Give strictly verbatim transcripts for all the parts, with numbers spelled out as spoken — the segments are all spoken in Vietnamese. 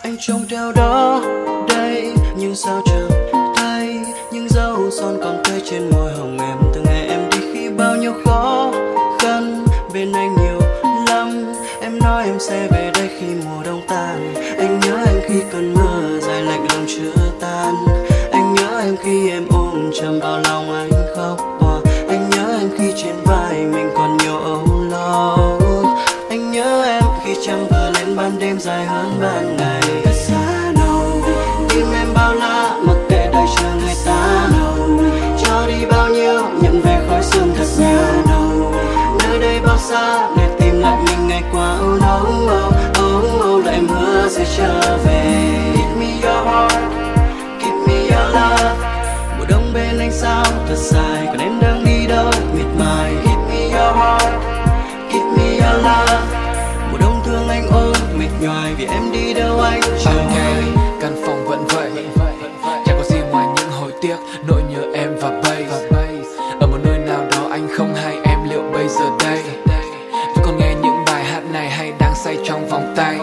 anh trông theo đó đây, nhưng sao chẳng thấy những dấu son còn tươi trên môi hồng em. Từ ngày em đi khi bao nhiêu khó khăn bên anh nhiều lắm. Em nói em sẽ về đây khi mùa đông tan. Anh nhớ em khi cơn mưa dài lạnh lòng chưa tan. Anh nhớ em khi em ôm chầm vào lòng anh khóc hòa. Anh nhớ em khi trên vai mình còn nhiều âu lo. Anh nhớ em khi trăng vừa lên ban đêm dài hơn ban ngày. Thật xa đâu tim em bao la, mặc kệ đời chờ người ta đâu. Cho đi bao nhiêu nhận về khói sương thật nhiều đâu. Nơi đây bao xa để tìm lại mình ngày qua âu nấu. Oh, oh, là em hứa sẽ trở về. Give me your heart, give me your love. Mùa đông bên anh sao thật dài, còn em đang đi đâu miệt mài. Give me your heart, give me your love. Mùa đông thương anh ôm mệt nhoài vì em đi đâu anh chờ hoài. Căn phòng vẫn vậy, chẳng có gì ngoài những hồi tiếc, nỗi nhớ em và bass. Ở một nơi nào đó anh không hay em, liệu bây giờ đây vẫn còn nghe những bài hát này hay đang say trong vòng tay.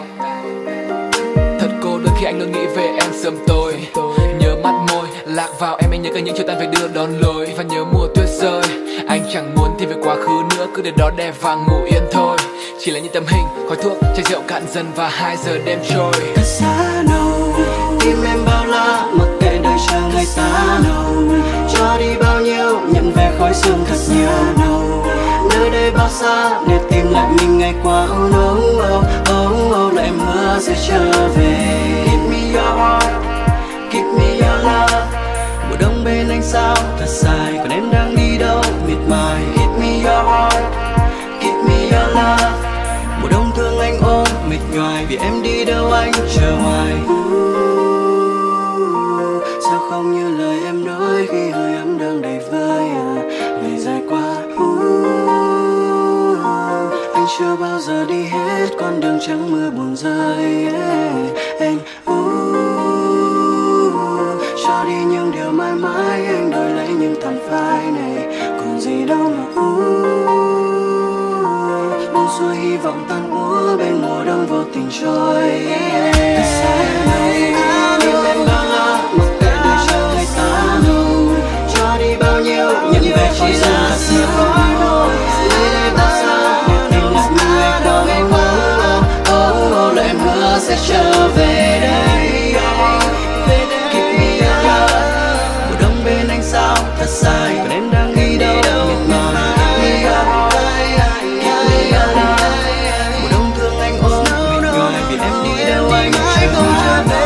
Thật cô đơn khi anh luôn nghĩ về em sớm tối. Nhớ mắt môi lạc vào em, anh nhớ cả những chiều tan về đưa đón lối. Và nhớ mùa tuyết rơi, anh chẳng muốn thì về quá khứ nữa, cứ để đó đè và ngủ yên thôi. Chỉ là những tấm hình, khói thuốc, chai rượu cạn dần và hai giờ đêm trôi. Thật xa đâu tim em bao la, mặc kệ đời chờ người ta đâu. Cho đi bao nhiêu nhận về khói sương thật nhiều đâu. Nơi đây bao xa để tìm lại mình ngày qua âu nấu. Oh, oh, oh, là em hứa sẽ trở về. Give me your heart, give me your love. Mùa đông bên anh sao thật dài, còn em đang đi đâu miệt mài. Give me your heart, give me your love. Mùa đông thương anh ôm mệt nhoài vì em đi đâu anh chờ hoài. Sao không như lời em nói khi hơi ấm đang đầy vơi. Ngày dài qua anh chưa bao giờ đi hết con đường trắng mưa buồn rơi. Anh cho đi những điều mãi mãi, anh đổi lấy những tàn phai này còn gì đâu mà buông xuôi hy vọng tan úa bên mùa đông vô tình trôi. Thật xa này tim em bao la, mặc kệ đời chờ người ta đâu. Cho đi bao nhiêu nhận về chỉ là sự thôi. Nơi đây bao xa để tìm lại mình ngày qua ngày qua. Oh, oh, là em hứa sẽ trở về đây. Give me your love. Mùa đông bên anh sao thật dài, còn em đang đi đâu miệt mài. Give me your heart, give me your love. Mùa đông thương anh ôm mệt nhoài vì em đi đâu anh chờ về.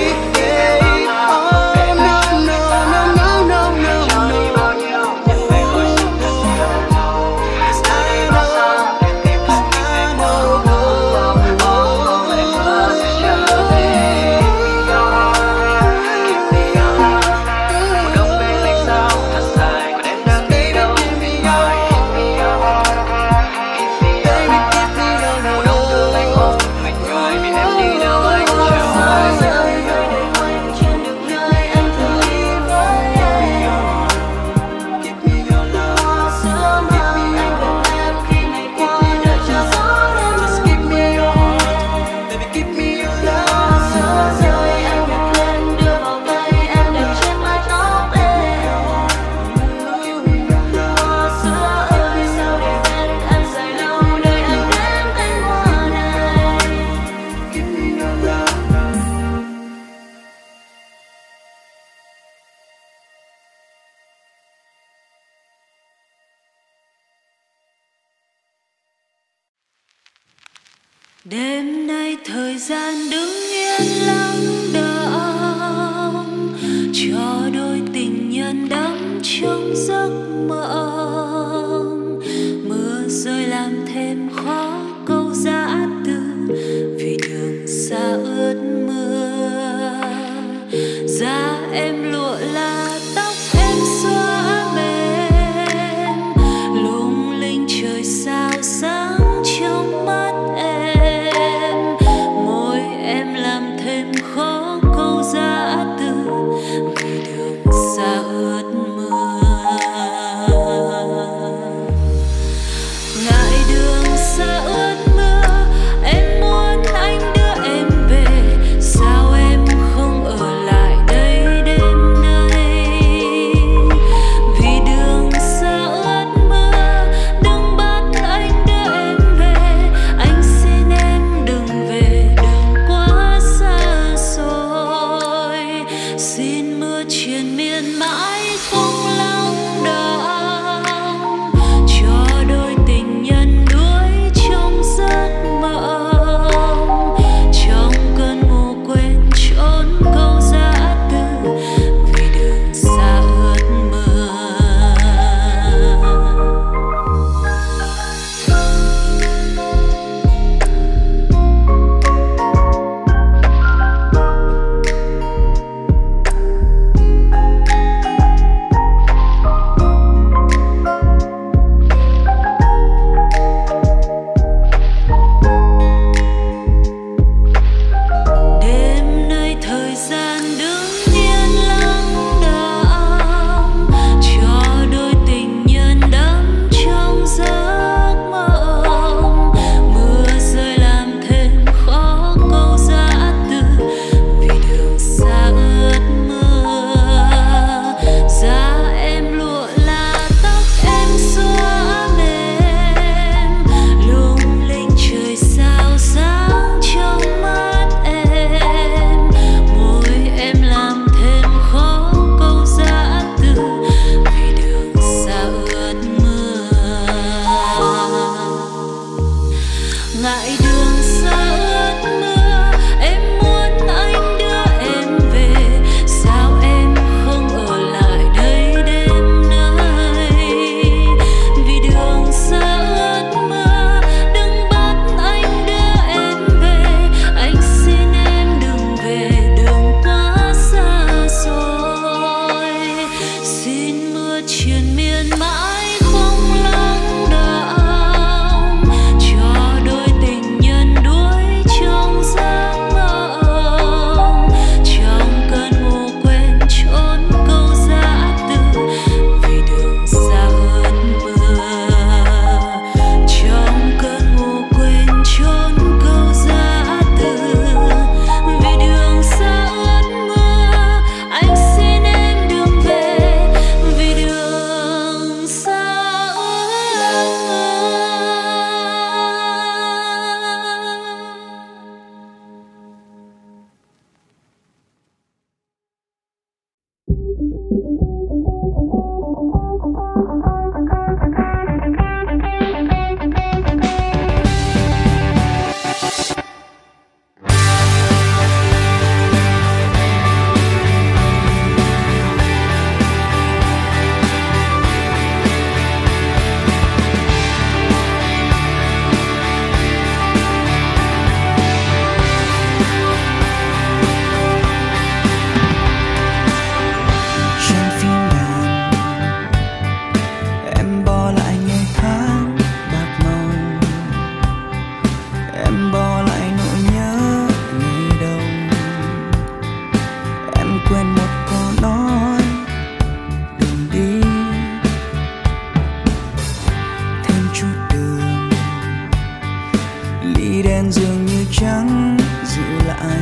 Đêm nay thời gian đứng yên lắng đọng, cho đôi tình nhân đắm trong giấc mộng. Mưa rơi làm thêm khó câu giã từ, vì đường xa ướt mưa. Da em lụa là tóc em xóa mềm, lung linh trời sao sáng trong mắt em. Môi em làm thêm khó câu khi đèn dường như chẳng giữ lại,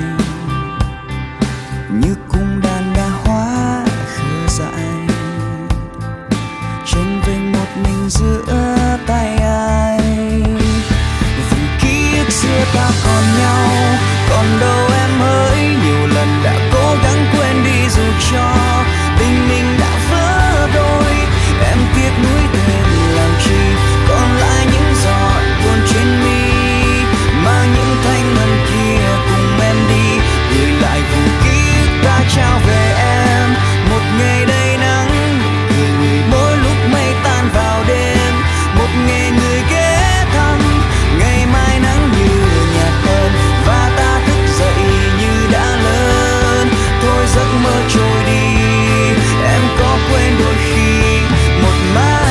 như cung đàn đã hóa khờ dại, tranh vinh một mình giữa tay ai. Vì ký ức xưa ta còn nhau, còn đâu em hỡi, nhiều lần đã cố gắng quên đi dù cho tình mình đã vỡ đôi. Em tiếc nuối thêm làm chi, còn lại những giọt buồn trên mi, mang những thanh ngân kia cùng em đi, gửi lại vùng ký ức ta trao về em. Một ngày đầy nắng, cười người mỗi lúc mây tan vào đêm, một ngày người ghé thăm, ngày mai nắng như nhạt hơn và ta thức dậy như đã lớn. Thôi giấc mơ trôi đi, em có quên đôi khi một mai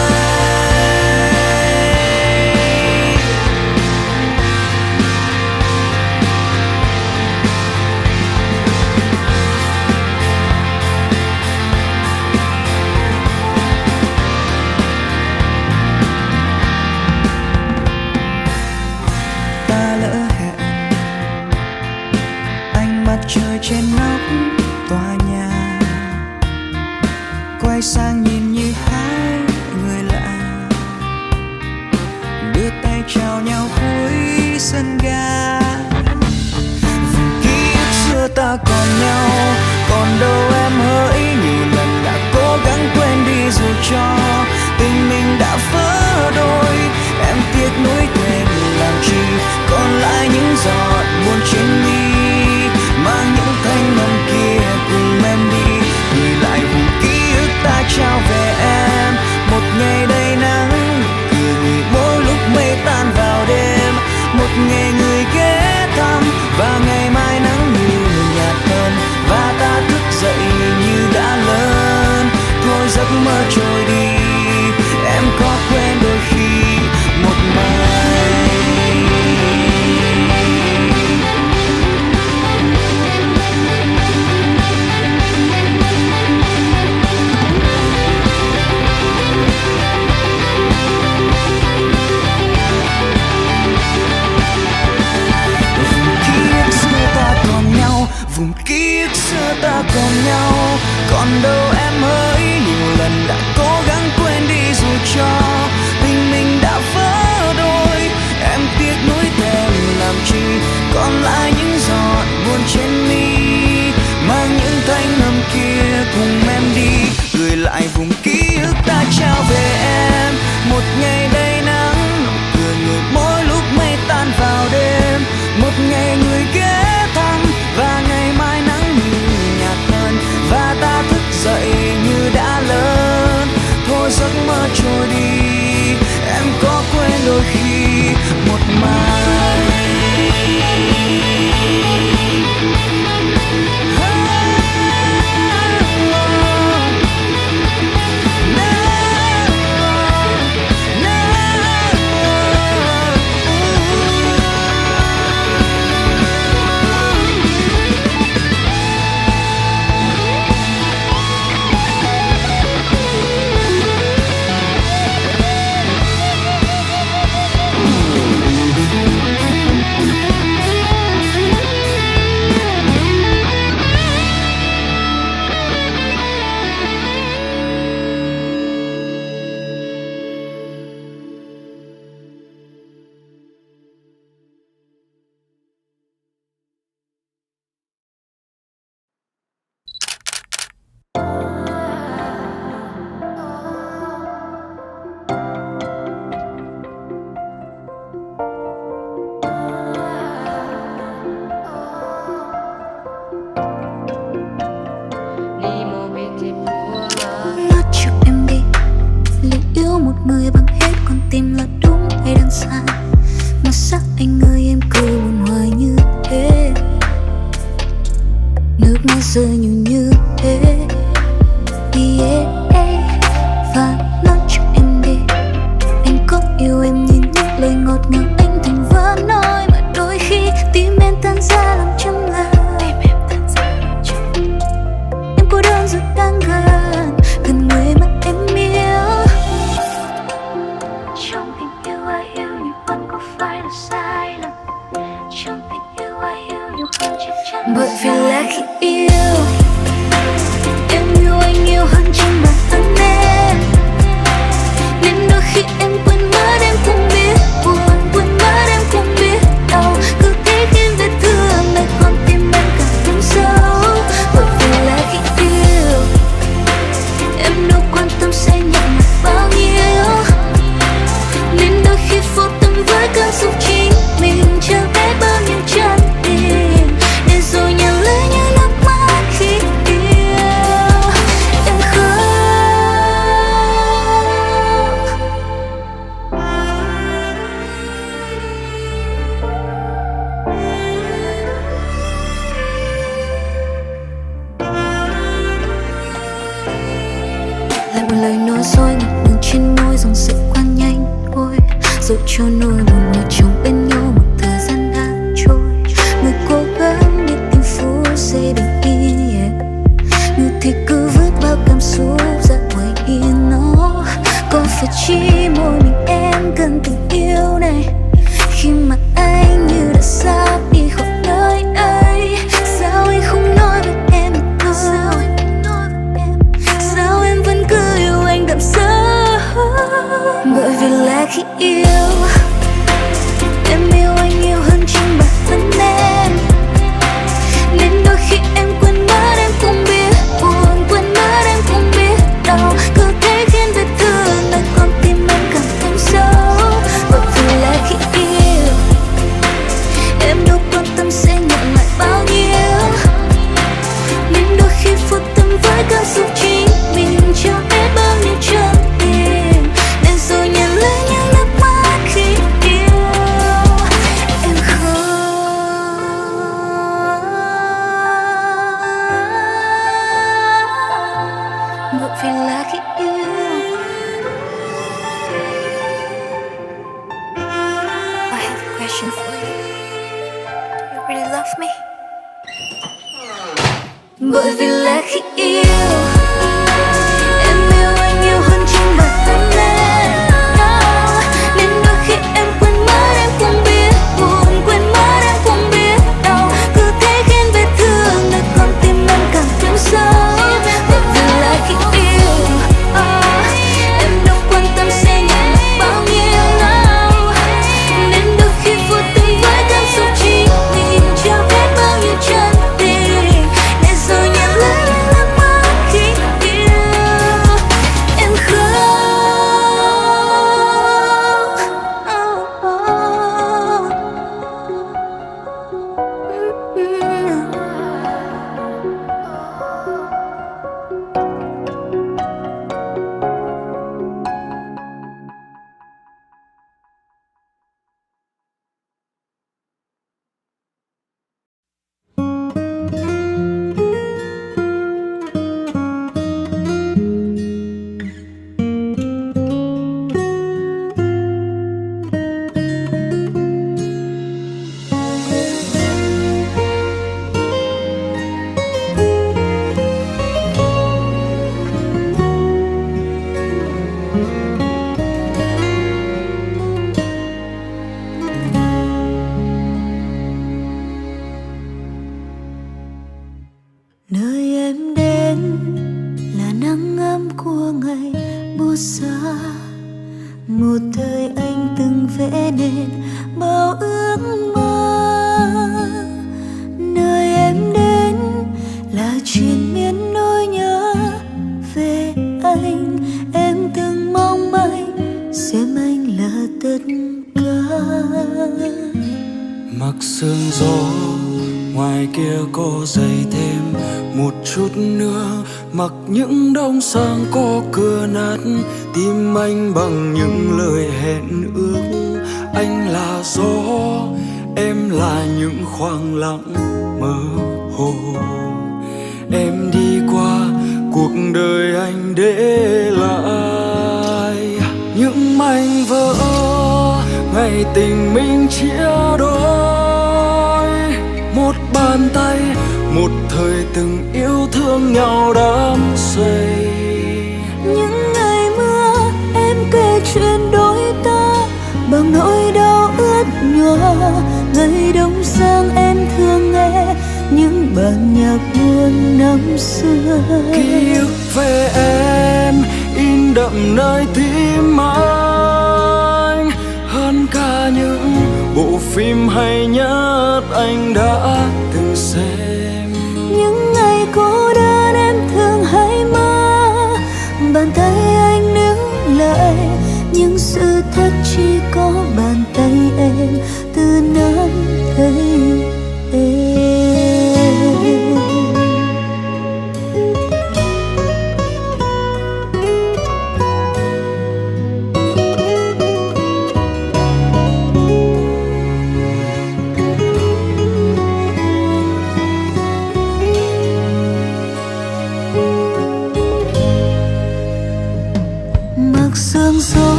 ta lỡ hẹn ánh mặt trời trên nóc tòa nhà, quay sang nhìn như hai người lạ, đưa tay chào nhau cuối sân ga. Vùng ký ức xưa ta còn nhau, còn đâu em hỡi, nhiều lần đã cố gắng quên đi dù cho tình mình đã vỡ đôi. Em tiếc nuối thêm làm chi, còn lại những giọt buồn trên mi, mang những thanh ngân kia cùng em đi, gửi lại vùng ký ức ta trao về em. Một ngày đầy nắng, cười người mỗi lúc mây tan vào đêm, một ngày người ghé thăm và ngày mai nắng như nhạt hơn và ta thức dậy như đã lớn. Thôi giấc mơ trôi đi, em có quên đôi khi một mai. Vùng ký ức xưa ta còn nhau, còn đâu em hỡi, nhiều lần đã cố gắng quên đi dù cho tình mình đã vỡ đôi. Em tiếc nuối thêm làm chi, còn lại những giọt buồn trên mi, mang những thanh âm kia cùng em đi, gửi lại vùng ký ức ta trao về em. Một ngày đầy nắng, nụ cười người mỗi lúc mây tan vào đêm, một ngày người ghé thăm và ngày mai nắng như nhạt hơn và ta thức dậy như đã lớn. Thôi giấc mơ trôi đi, em có quên đôi khi một mai. người bằng hết con tim là đúng hay đang sai, mà sắc anh ơi em cứ buồn hoài như thế, nước mắt rơi nhiều như thế. Yeah, và nói cho em đi, anh có yêu em như những lời ngọt ngào anh từng vỡ nói, mà đôi khi tim em tan ra làm trăm lần. Em cô đơn rất đáng gần, gần người mà em yêu. Trong tình yêu ai yêu nhưng vẫn có phải là sai lầm. khi em quên mất em cũng biết buồn, quên mất em cũng biết đau. Cứ thế khiến vết thương này còn tim em càng thêm sâu. Bởi vì là khi yêu em đâu quan tâm sẽ nhận lại bao nhiêu, nên đôi khi vô tâm với cảm xúc chính mình chẳng biết bao nhiêu chân tình, để rồi nhận lấy những nước mắt khi yêu em khóc. Lại một lời nói dối ngập ngừng trên môi, dòng sẽ qua nhanh thôi, dẫu cho nỗi buồn nhớ chồng bên nhau một thời gian đã trôi. Người cố gắng đi tìm phút giây bình yên, yeah. Người thì cứ vứt bao cảm xúc ra ngoài hiên nó. Có phải chỉ mỗi mình em cần tình yêu này, khi mà anh như đã sắp đi khỏi nơi ấy? Sao anh không nói với em một câu? Sao em vẫn cứ yêu anh đậm sâu? Bởi vì là khi yêu em yêu anh nhiều hơn chính bản thân em, nên đôi khi em quên mất em cũng biết buồn, quên mất em cũng biết đau. Cứ thế khiến vết thương này còn tim em càng thêm sâu. Bởi vì là khi yêu em đâu quan tâm sẽ nhận lại bao nhiêu, nên đôi khi vô tâm với cảm xúc chính mình chẳng biết bao nhiêu chân tình, để rồi nhận lấy những nước mắt khi yêu em khóc. Bởi vì là khi yêu I have a question for you. Do you really love me? Bởi vì là khi yêu em yêu anh nhiều hơn chính bản thân em, nên đôi khi em quên mất em cũng biết buồn, quên mất em cũng biết đau. Cứ thế khiến vết thương này còn tim em càng thêm sâu. Bởi vì là khi yêu em đâu quan tâm sẽ nhận lại bao nhiêu, nên đôi khi vô tình với cảm xúc chính mình chẳng biết bao nhiêu chân tình, để rồi nhận lấy những nước mắt khi yêu em khóc. Nơi em đến là nắng ấm của ngày buốt xa, một thời anh từng vẽ nên bao ước mơ. Nơi em đến là triền miên nỗi nhớ về anh, em từng mong anh xem anh là tất cả. Mặc sương gió ngoài kia có dày thêm một chút nữa, mặc những đông sang có cửa nát, tim anh bằng những lời hẹn ước. Anh là gió, em là những khoảng lặng mơ hồ. Em đi qua cuộc đời anh để lại những mảnh vỡ ngày tình mình chia đôi. Một bàn tay, một thời từng yêu thương nhau đắm say. Những ngày mưa em kể chuyện đôi ta bằng nỗi đau ướt nhòa. Ngày đông sang em thường nghe những bản nhạc buồn năm xưa. Ký ức về em in đậm nơi tim anh.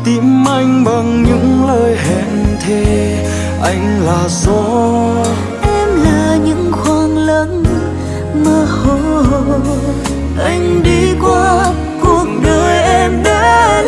tim anh bằng những lời hẹn thề. Anh là gió, em là những khoảng lặng mơ hồ. Anh đi qua cuộc đời em để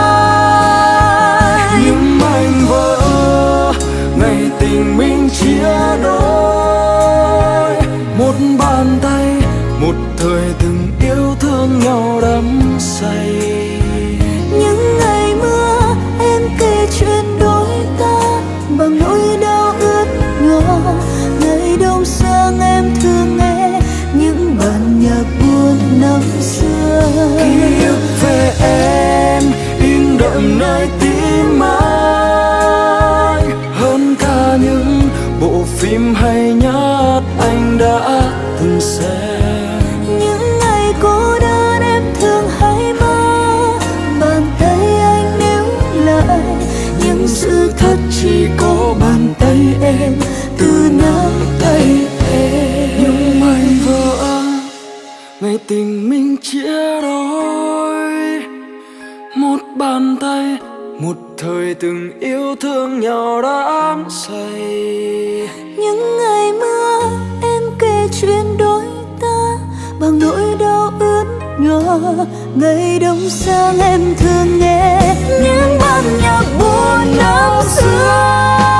lại những mảnh vỡ ngày tình mình chia đôi. Một bàn tay, một thời từng yêu thương nhau đắm say. những ngày mưa em kể chuyện đôi ta bằng nỗi đau ướt nhòa. Ngày đông sang em thường nghe những bản nhạc buồn năm xưa. Ký ức về em in đậm nơi tim anh, hơn cả những bộ phim hay nhất anh đã từng xem. Những ngày cô đơn em thường hay mơ bàn tay anh níu lại. Nhưng sự thật Chỉ có bàn tay em từ nắm tay em. Những mảnh vỡ ngày tình mình chia đôi. Một bàn tay, một thời từng yêu thương nhau đắm say. những ngày mưa em kể chuyện đôi ta bằng nỗi đau ướt nhòa. Ngày đông sang em thường nghe những bản nhạc buồn năm xưa.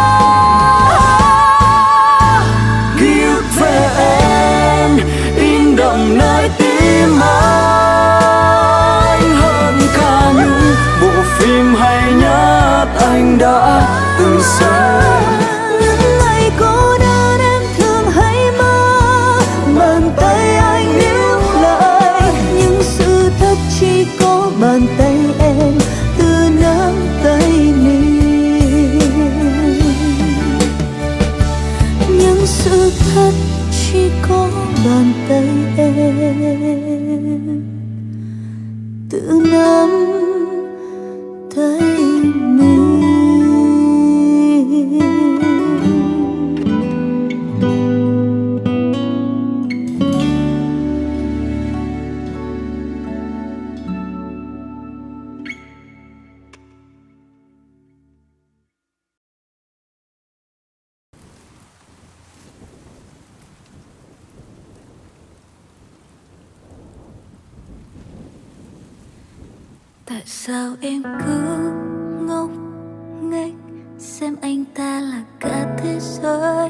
Ký ức về em in đậm nơi tim anh, hơn cả những bộ phim hay nhất anh đã từng xem. Những ngày cô đơn em thường hay mơ bàn tay anh níu lại. Nhưng sự thật chỉ có bàn tay em từ nắm tay mình. Nhưng sự thật chỉ có bàn tay em tự nắm tay mình. Tại sao em cứ ngốc nghếch xem anh ta là cả thế giới,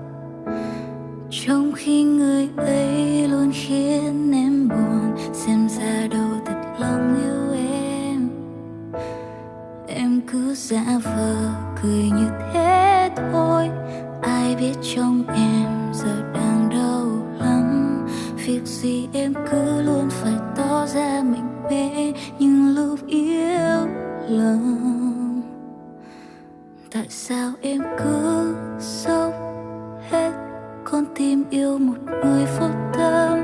trong khi người ấy luôn khiến em buồn. Xem ra đâu thật lòng yêu em. Em cứ giả vờ cười như thế thôi. Ai biết trong em giờ đang đau lắm. Việc gì em cứ luôn phải tỏ ra mình mê nhưng lúc yêu lòng. Tại sao em cứ sốc hết con tim yêu một người vô tâm,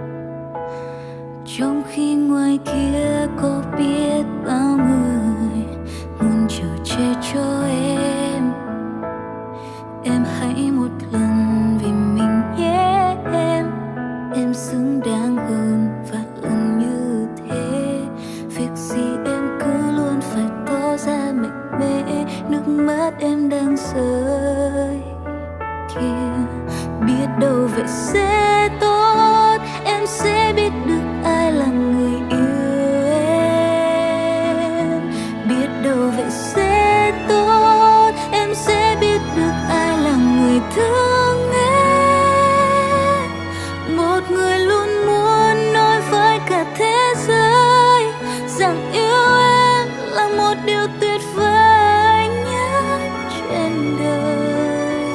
trong khi ngoài kia có biết bao người muốn chở che cho em. Em hãy một lần vì mình nhé em. Em xứng đáng hơn và lần như thế. Việc gì em cứ luôn phải tỏ ra mạnh mẽ. Nước mắt em đang rơi kia, biết đâu vậy sẽ tốt. Em sẽ biết được ai là người yêu em. Biết đâu vậy sẽ tốt. Em sẽ biết được ai là người thương em. Một người luôn muốn nói với cả thế giới rằng yêu em là một điều tuyệt vời nhất trên đời.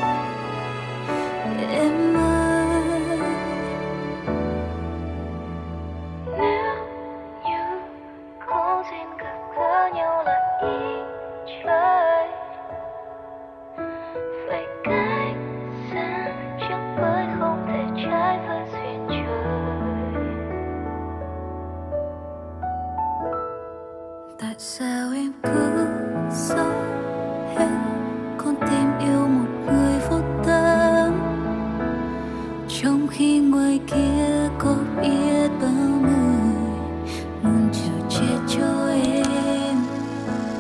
Em ơi, nếu như có duyên gặp gỡ nhau là ý trời, vậy cách xa chắc mới không thể trái với duyên trời. Tại sao em cứ sống hết con tim yêu một người vô tâm, trong khi ngoài kia có biết bao người muốn chở che cho em.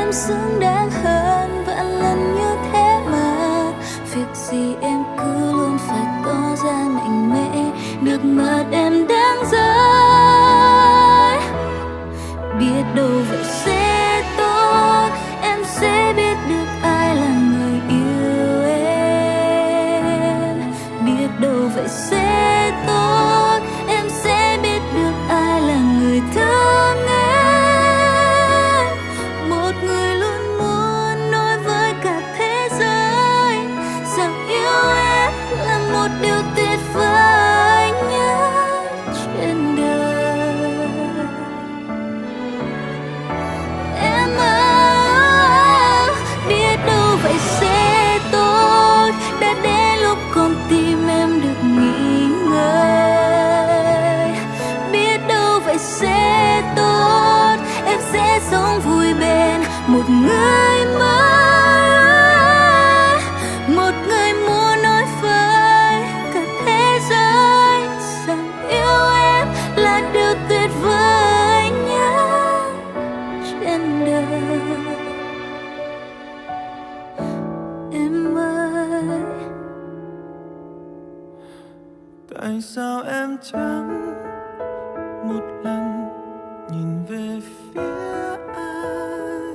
em xứng đáng hơn vạn lần như thế mà. Việc gì em cứ luôn phải tỏ ra mạnh mẽ, nước mắt em đang rơi. Biết đâu vậy sẽ tốt, em sẽ biết được ai là người yêu em. Biết đâu vậy sẽ tốt, em sẽ biết được ai là người thương em. Một người luôn muốn nói với cả thế giới rằng yêu em là một điều tuyệt vời nhất trên đời. Em ơi, biết đâu vậy sẽ tốt, đã đến lúc con tim em được nghỉ ngơi. Biết đâu vậy sẽ tốt, em sẽ sống vui bên một người mới, một người muốn nói với cả thế giới rằng yêu em là điều tuyệt vời nhất trên đời. Em ơi, tại sao em chẳng một lần nhìn về phía ai?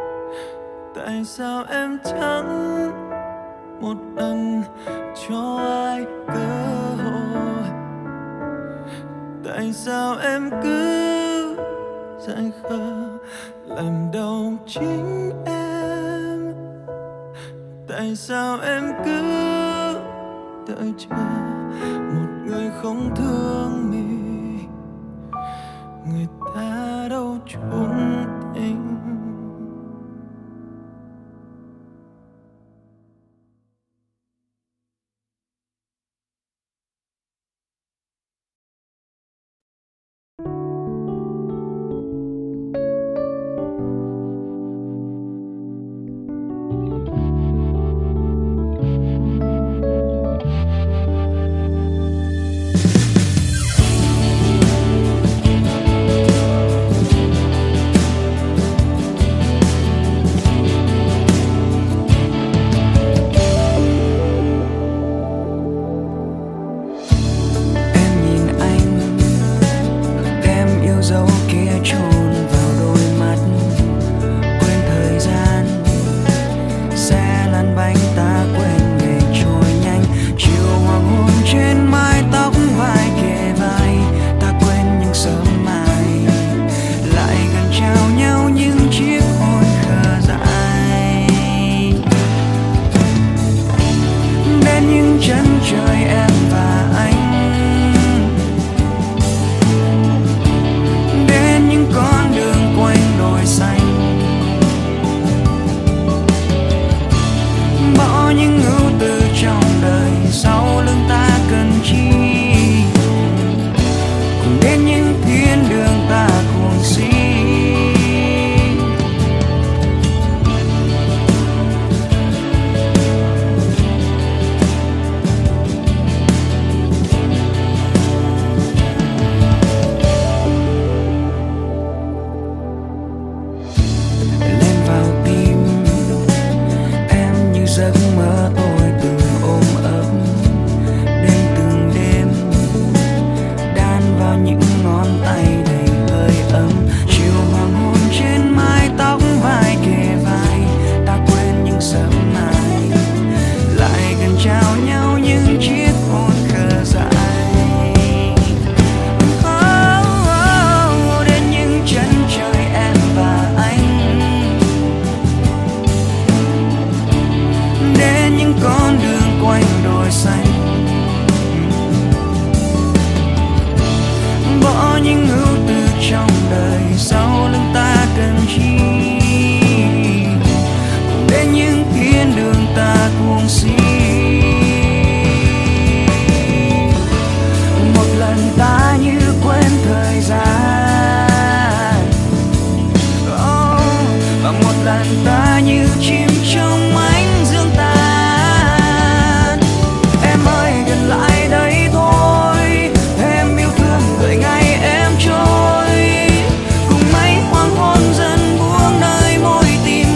Tại sao em chẳng một lần cho ai cơ hội? Tại sao em cứ dại khờ làm đau chính em? Tại sao em cứ đợi chờ một người không thương mình, người ta đâu trốn tình. Cùng mấy hoàng hôn dần buông nơi môi tim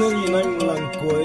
ngước nhìn anh một lần cuối,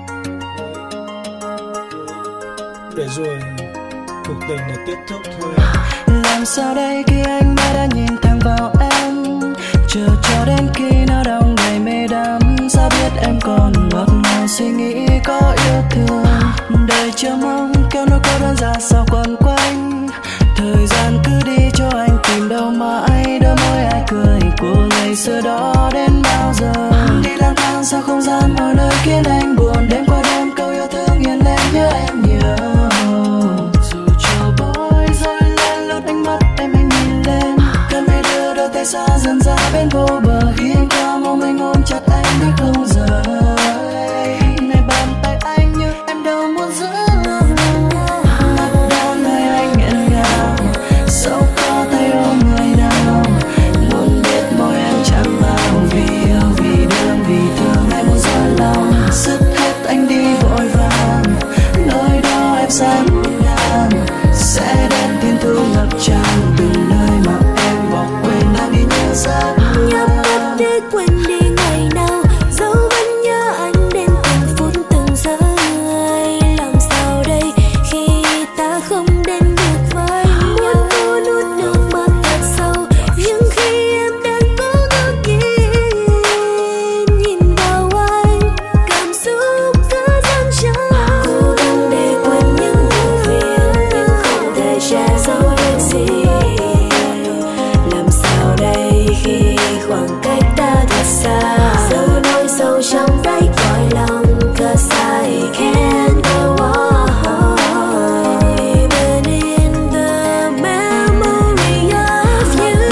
để rồi cuộc tình này kết thúc thôi. Làm sao đây khi anh mãi đã nhìn thẳng vào em, chờ cho đến khi nó đong đầy mê đắm. Sao biết em còn ngọt ngào suy nghĩ có yêu thương, đời chờ mong kéo nỗi cô đơn ra sao quẩn quanh. Thời gian cứ đi cho anh tìm đâu mãi đôi môi ai cười của ngày xưa đó đến bao giờ. Đi lang thang sao không gian mọi nơi khiến anh buồn, đêm qua đêm câu yêu thương hiện lên nhớ em nhiều. Dù cho bối rối lên lướt ánh mắt em anh nhìn lên, cơn mây đưa đôi tay xa dần ra bên vô bờ. Khi anh qua mong anh ôm chặt anh biết không rời, này bàn tay anh như em đâu muốn giữ. Mắt đau nơi anh nghẹn ngào, dẫu có tay ôm người nào. Muốn biết môi em chạm vào, vì yêu vì đương vì thương hay muốn dối lòng. Dứt hết anh đi vội vàng, nơi đó em xa ngút ngàn. Sẽ đến thiên thu ngập tràn, từng nơi mà em bỏ quên đang đi như giấc. Nhắm mắt để quên đi ngày nào, dẫu vẫn nhớ anh đến từng phút từng giây. Làm sao đây khi ta không đến được với nhau? Muốn cố nuốt nước mắt thật sâu, nhưng khi em đang cố ngước nhìn, nhìn vào anh, cảm xúc cứ dâng trào. Cố gắng để quên những buồn phiền, nhưng không thể che giấu được gì. Làm sao đây khi khoảng cách ta thật xa, dẫu nỗi sâu trong đáy cõi lòng. Cause I can't go on even in the memory of you.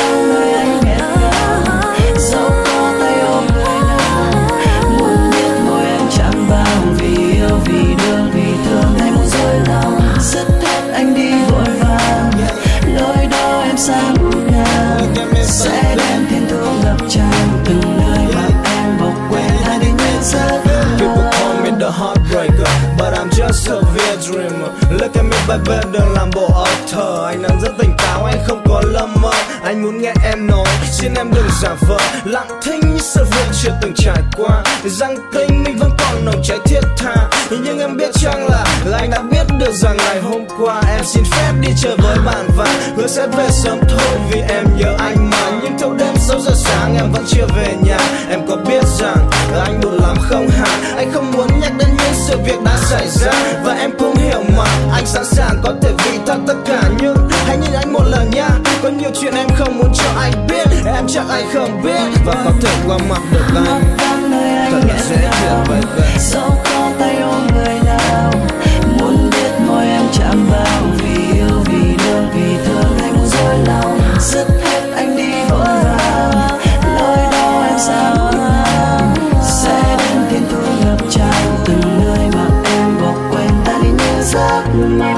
Dẫu có tay ôm người nào, muốn biết môi em chạm vào, vì yêu vì đương vì thương hay muốn dối lòng. Dứt hết anh đi vội vàng, nơi đó em xa ngút ngàn. Sẽ đến thiên thu ngập tràn, từng nơi mà em bỏ quên hay đi như giấc. People call me the heartbreaker, but I'm just a weird dreamer. Look at me baby, đừng làm bộ ốc thờ. Anh đang rất tỉnh táo, anh không có lâm mơ. Anh muốn nghe em nói, xin em đừng giả vờ. Lặng thinh như sự việc chưa từng trải qua, rằng tình mình vẫn còn nồng cháy thiết tha. Nhưng em biết chăng là, là anh đã biết được rằng ngày hôm qua em xin phép đi chơi với bạn và hứa sẽ về sớm thôi vì em nhớ anh mà. Nhưng thâu đêm sáu giờ sáng em vẫn chưa về nhà. Em có biết rằng là anh buồn lắm không hả? Anh không muốn nhắc đến những sự việc đã xảy ra, và em cũng hiểu mà anh sẵn sàng có thể vì thật tất cả. Nhưng hãy nhìn anh một lần nha, có nhiều chuyện em không muốn cho anh biết. Em chắc anh không biết và có thể qua mặt được anh. Thật là dễ hiểu baby. Dẫu có tay ôm người nào, muốn biết môi em chạm vào, vì yêu vì đương vì thương hay muốn dối lòng. Dứt hết anh đi vội vàng, nơi đó em xa ngút ngàn. Sẽ đến thiên thu ngập tràn, từng nơi mà em bỏ quên ta đi như giấc mơ.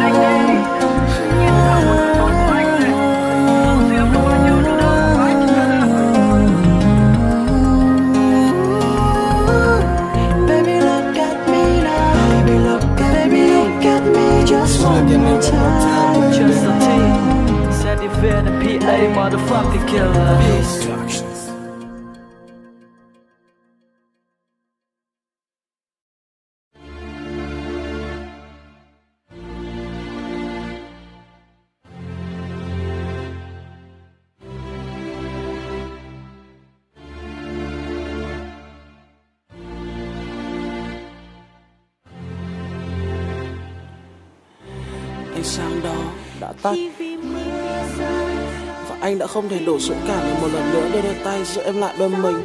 Baby look at me now, baby look at, baby look at me just one more time. Just a team, set the fear, the P A motherfucking killer. Ánh sáng đó đã tắt, và anh đã không thể đủ dũng cảm để một lần nữa đưa đôi tay giữ em lại bên mình.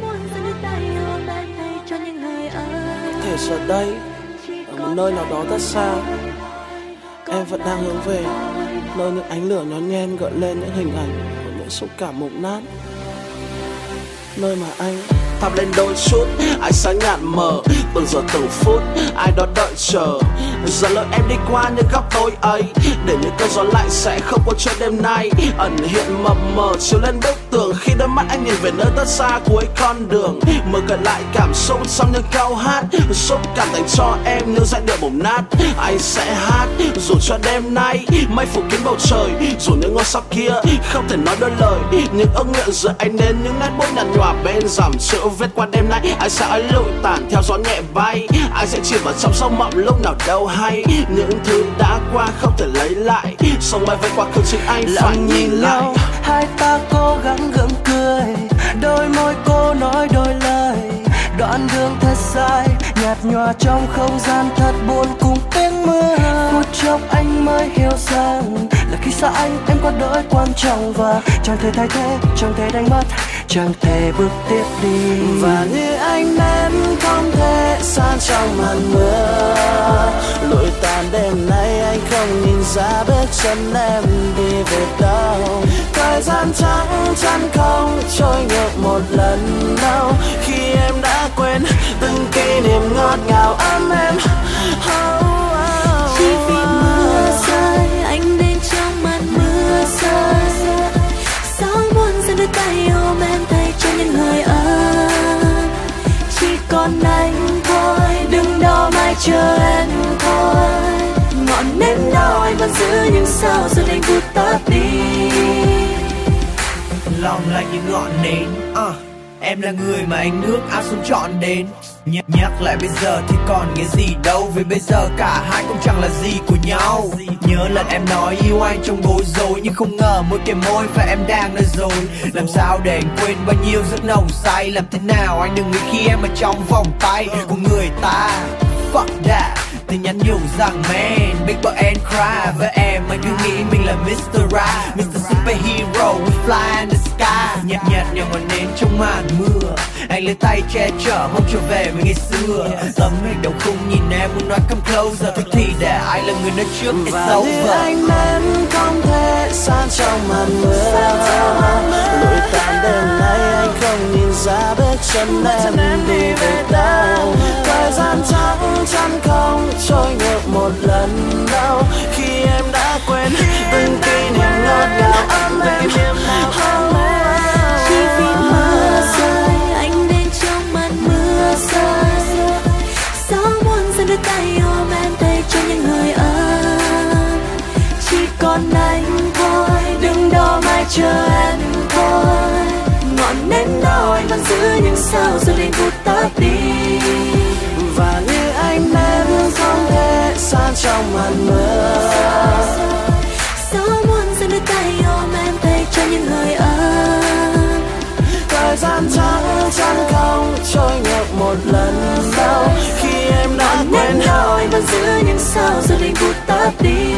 Có thể giờ đây, ở một nơi nào đó rất xa, em vẫn đang hướng về nơi những ánh lửa nhón nhen gợi lên những hình ảnh của những xúc cảm mục nát. Nơi mà anh thắp lên đôi chút ánh sáng nhạt mờ, từng giờ từng phút ai đó đợi chờ. Giờ lỡ em đi qua những góc tối ấy, để những cơn gió lạnh sẽ không có cho đêm nay ẩn hiện mập mờ chiếu lên bức tường. Khi đôi mắt anh nhìn về nơi rất xa cuối con đường, mở gợi lại cảm xúc trong những câu hát, xúc cảm dành cho em như giai điệu bùng nát. Anh sẽ hát dù cho đêm nay mây phủ kín bầu trời, dù những ngôi sao kia không thể nói đôi lời, những ước nguyện giữa anh nên những nét bút nhạt nhòa bên dòng chữ dấu vết qua đêm nay. Ai sẽ lụi tàn theo gió nhẹ bay, ai sẽ chìm vào trong sông mộng lúc nào đâu hay. Những thứ đã qua không thể lấy lại, sống mãi với quá khứ chính anh phải nhìn lại. Hai ta cố gắng gượng cười, đôi môi cô nói đôi lời. Đoạn đường thật dài, nhạt nhòa trong không gian thật buồn cùng tiếng mưa. Phút chốc anh mới hiểu rằng là khi xa anh em có đôi quan trọng. Và chẳng thể thay thế, chẳng thể đánh mất, chẳng thể bước tiếp đi. Và như ánh nến không thể san trong màn mưa, lụi tàn đêm nay anh không nhìn ra bước chân em đi về đâu. Thời gian trắng chắn không trôi ngược một lần đâu, khi em đã quên từng kỷ niệm ngọt ngào ấm em. Oh, oh, chỉ vì mưa rơi anh đến trong màn mưa rơi. Gió buồn ra đôi tay ôm em thay cho những hơi ấm. Chỉ còn anh thôi, đừng đâu mãi chờ em thôi. Ngọn nến đâu anh vẫn giữ nhưng sao giờ anh vụt tắt đi. Lòng là những ngọn nến, uh, em là người mà anh ước áo sống trọn đến. Nhắc, nhắc lại bây giờ thì còn nghĩa gì đâu, vì bây giờ cả hai cũng chẳng là gì của nhau. Nhớ lần em nói yêu anh trong bối rối, nhưng không ngờ mỗi cái môi và em đang nơi rồi. Làm sao để anh quên bao nhiêu giấc nồng say, làm thế nào anh đừng nghĩ khi em ở trong vòng tay của người ta. Fuck that, tin nhắn nhủ rằng man, big boy and cry. Với em anh cứ nghĩ mình là mít-tơ Right, mít-tơ Superhero, we fly in the sky. Nhạt nhạt nhỏ ngọn nến trong màn mưa, anh lấy tay che chở mong trở về với ngày xưa. Tấm hình đồng khung nhìn em muốn nói come closer, thôi thì để ai là người nói trước it's và over. như ánh nến không thể san trong màn mưa, lụi tàn đêm nay anh không nhìn ra bước chân em đi về đâu. Thời gian trắng chắn không trôi ngược một lần đâu, khi em đã quên từng kỷ niệm ngọt ngào ấm em. Chỉ vì mưa rơi anh đến trong màn mưa rơi. Gió buồn ra đôi tay ôm em tay cho những hơi ấm. Chỉ còn anh thôi, đừng đâu mãi chờ em thôi. Ngọn nến đâu anh vẫn giữ nhưng sao giờ anh vụt tắt đi. Và như ánh nến không thể san trong màn mưa, gió buồn ra đôi tay ôm em tay cho những hơi ấm. thời gian trắng chắn không trôi ngược một lần đâu, khi em đã quên đâu anh vẫn giữ nhưng sao giờ anh vụt tắt đi.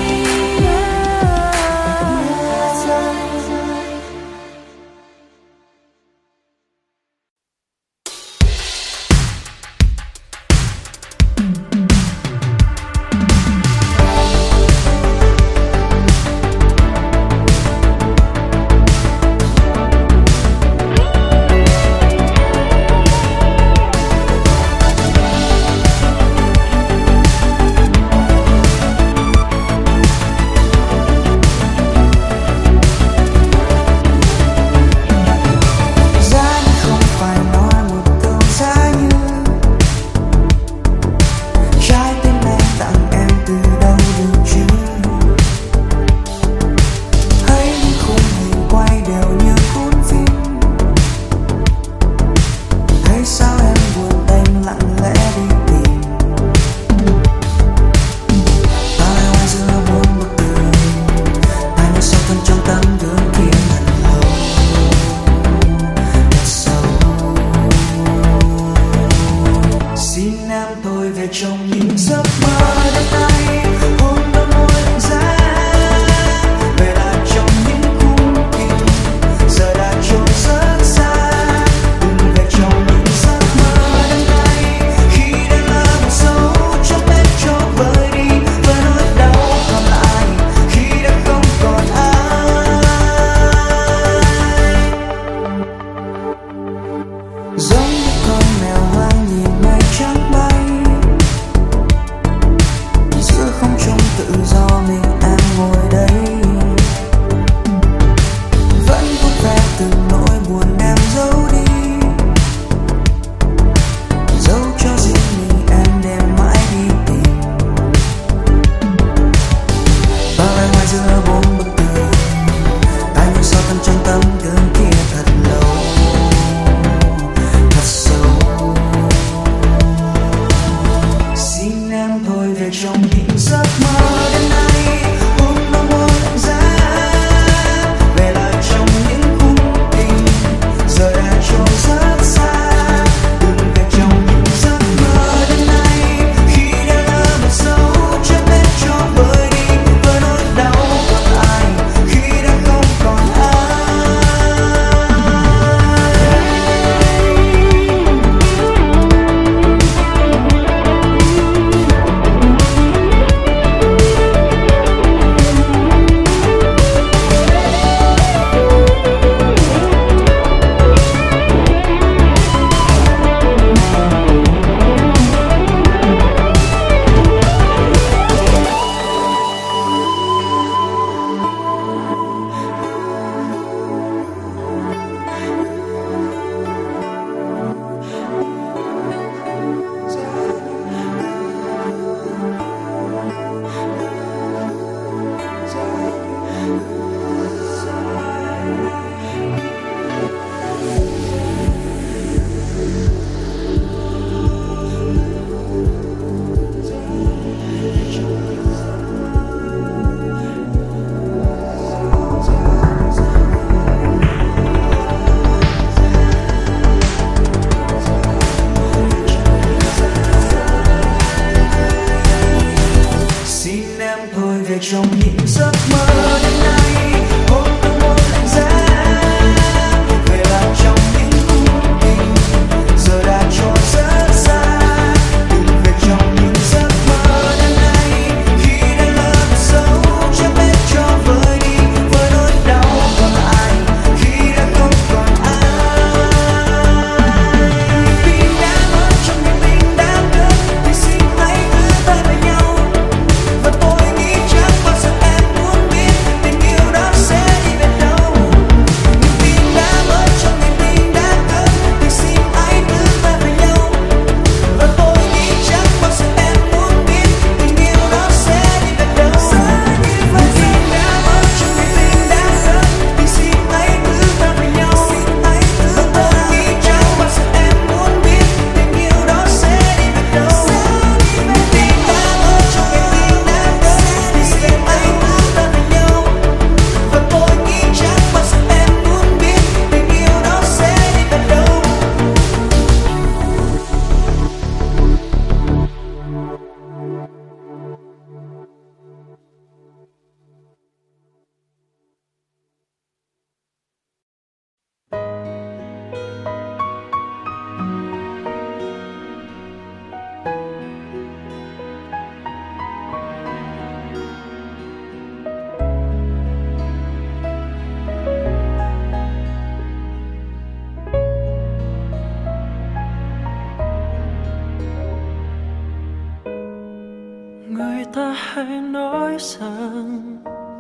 hãy nói rằng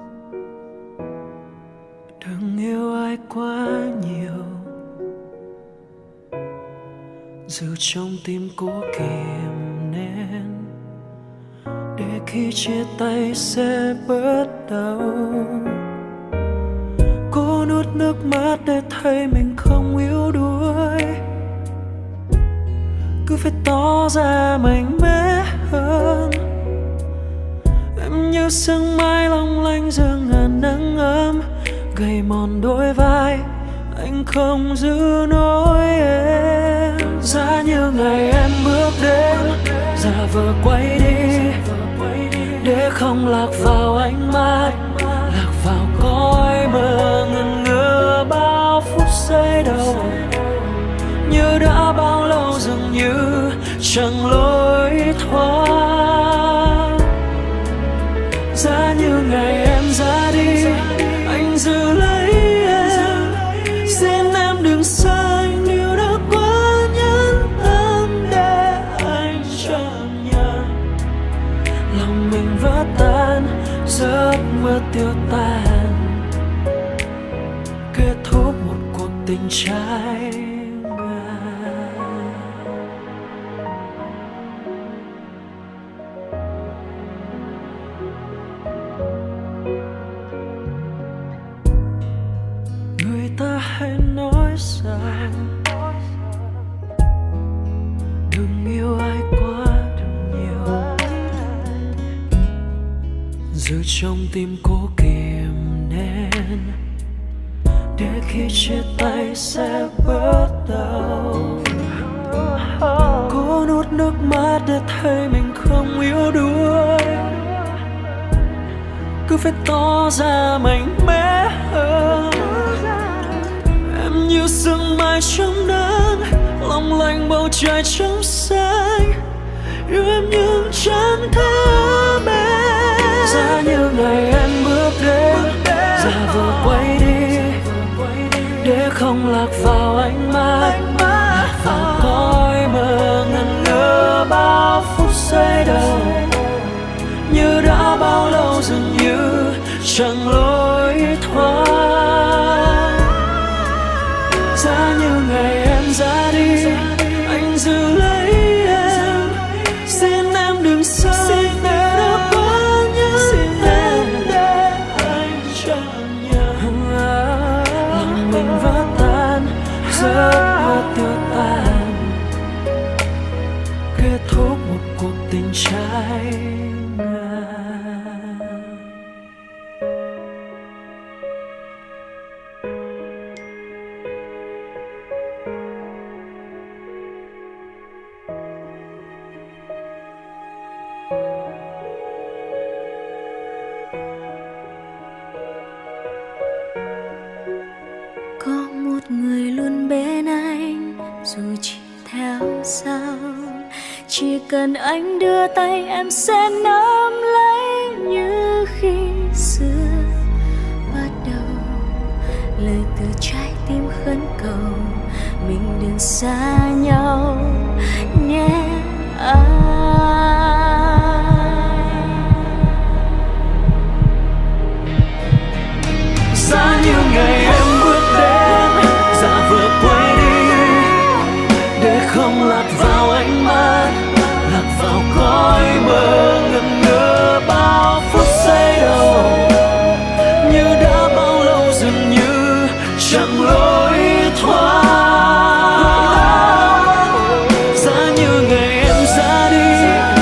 đừng yêu ai quá nhiều, giữ trong tim cố kìm nén, để khi chia tay sẽ bớt đau. Cố nuốt nước mắt để thấy mình không yếu đuối, cứ phải tỏ ra mạnh mẽ hơn. Em như sương mai long lanh giữa ngàn nắng ấm, gầy mòn đôi vai anh không giữ nổi em. Giá như ngày em bước đến, giả vờ quay đi, để không lạc vào ánh mắt, lạc vào cõi mơ ngần ngơ bao phút giây đầu. Như đã bao lâu dường như chẳng lối thoát. Giá như ngày em ra đi, anh giữ lấy em, xin em đừng xa anh, điều đã quá nhẫn tâm để anh chấp nhận. Lòng mình vỡ tan, giấc mơ tiêu tan, kết thúc một cuộc tình trái ngang. Người ta hãy nói rằng đừng yêu ai quá nhiều, giữ trong tim cố kìm nén, để khi chia tay sẽ bớt đau. Cố nuốt nước mắt để thấy mình không yếu đuối, cứ phải tỏ ra mạnh mẽ hơn. Em như sương mai trong nắng, long lanh bầu trời trong xanh, yêu em nhưng chẳng thấy ấm em. Giá như ngày em bước đến, giả vờ quay đi, để không lạc vào ánh mắt, lạc vào cõi mơ ngần ngơ bao phút giây đầu. Như đã bao lâu dường như chẳng lối thoát. Giá như ngày em ra đi, anh giữ lấy em, xin em đừng xa anh, đã quá nhớ em để anh chấp nhận. Lòng mình vỡ tan, giấc mơ tiêu tan, kết thúc một cuộc tình trái ngang. Có một người luôn bên anh dù chỉ theo sau, chỉ cần anh đưa tay em sẽ nắm lấy như khi xưa bắt đầu. Lời từ trái tim khấn cầu mình đừng xa nhau nhé anh. Giá như ngày em bước đến, giả vờ quay đi, để không lạc vào ánh mắt, lạc vào cõi mơ ngần ngơ bao phút giây đầu. Như đã bao lâu dường như chẳng lối thoát. Giá như ngày em ra đi,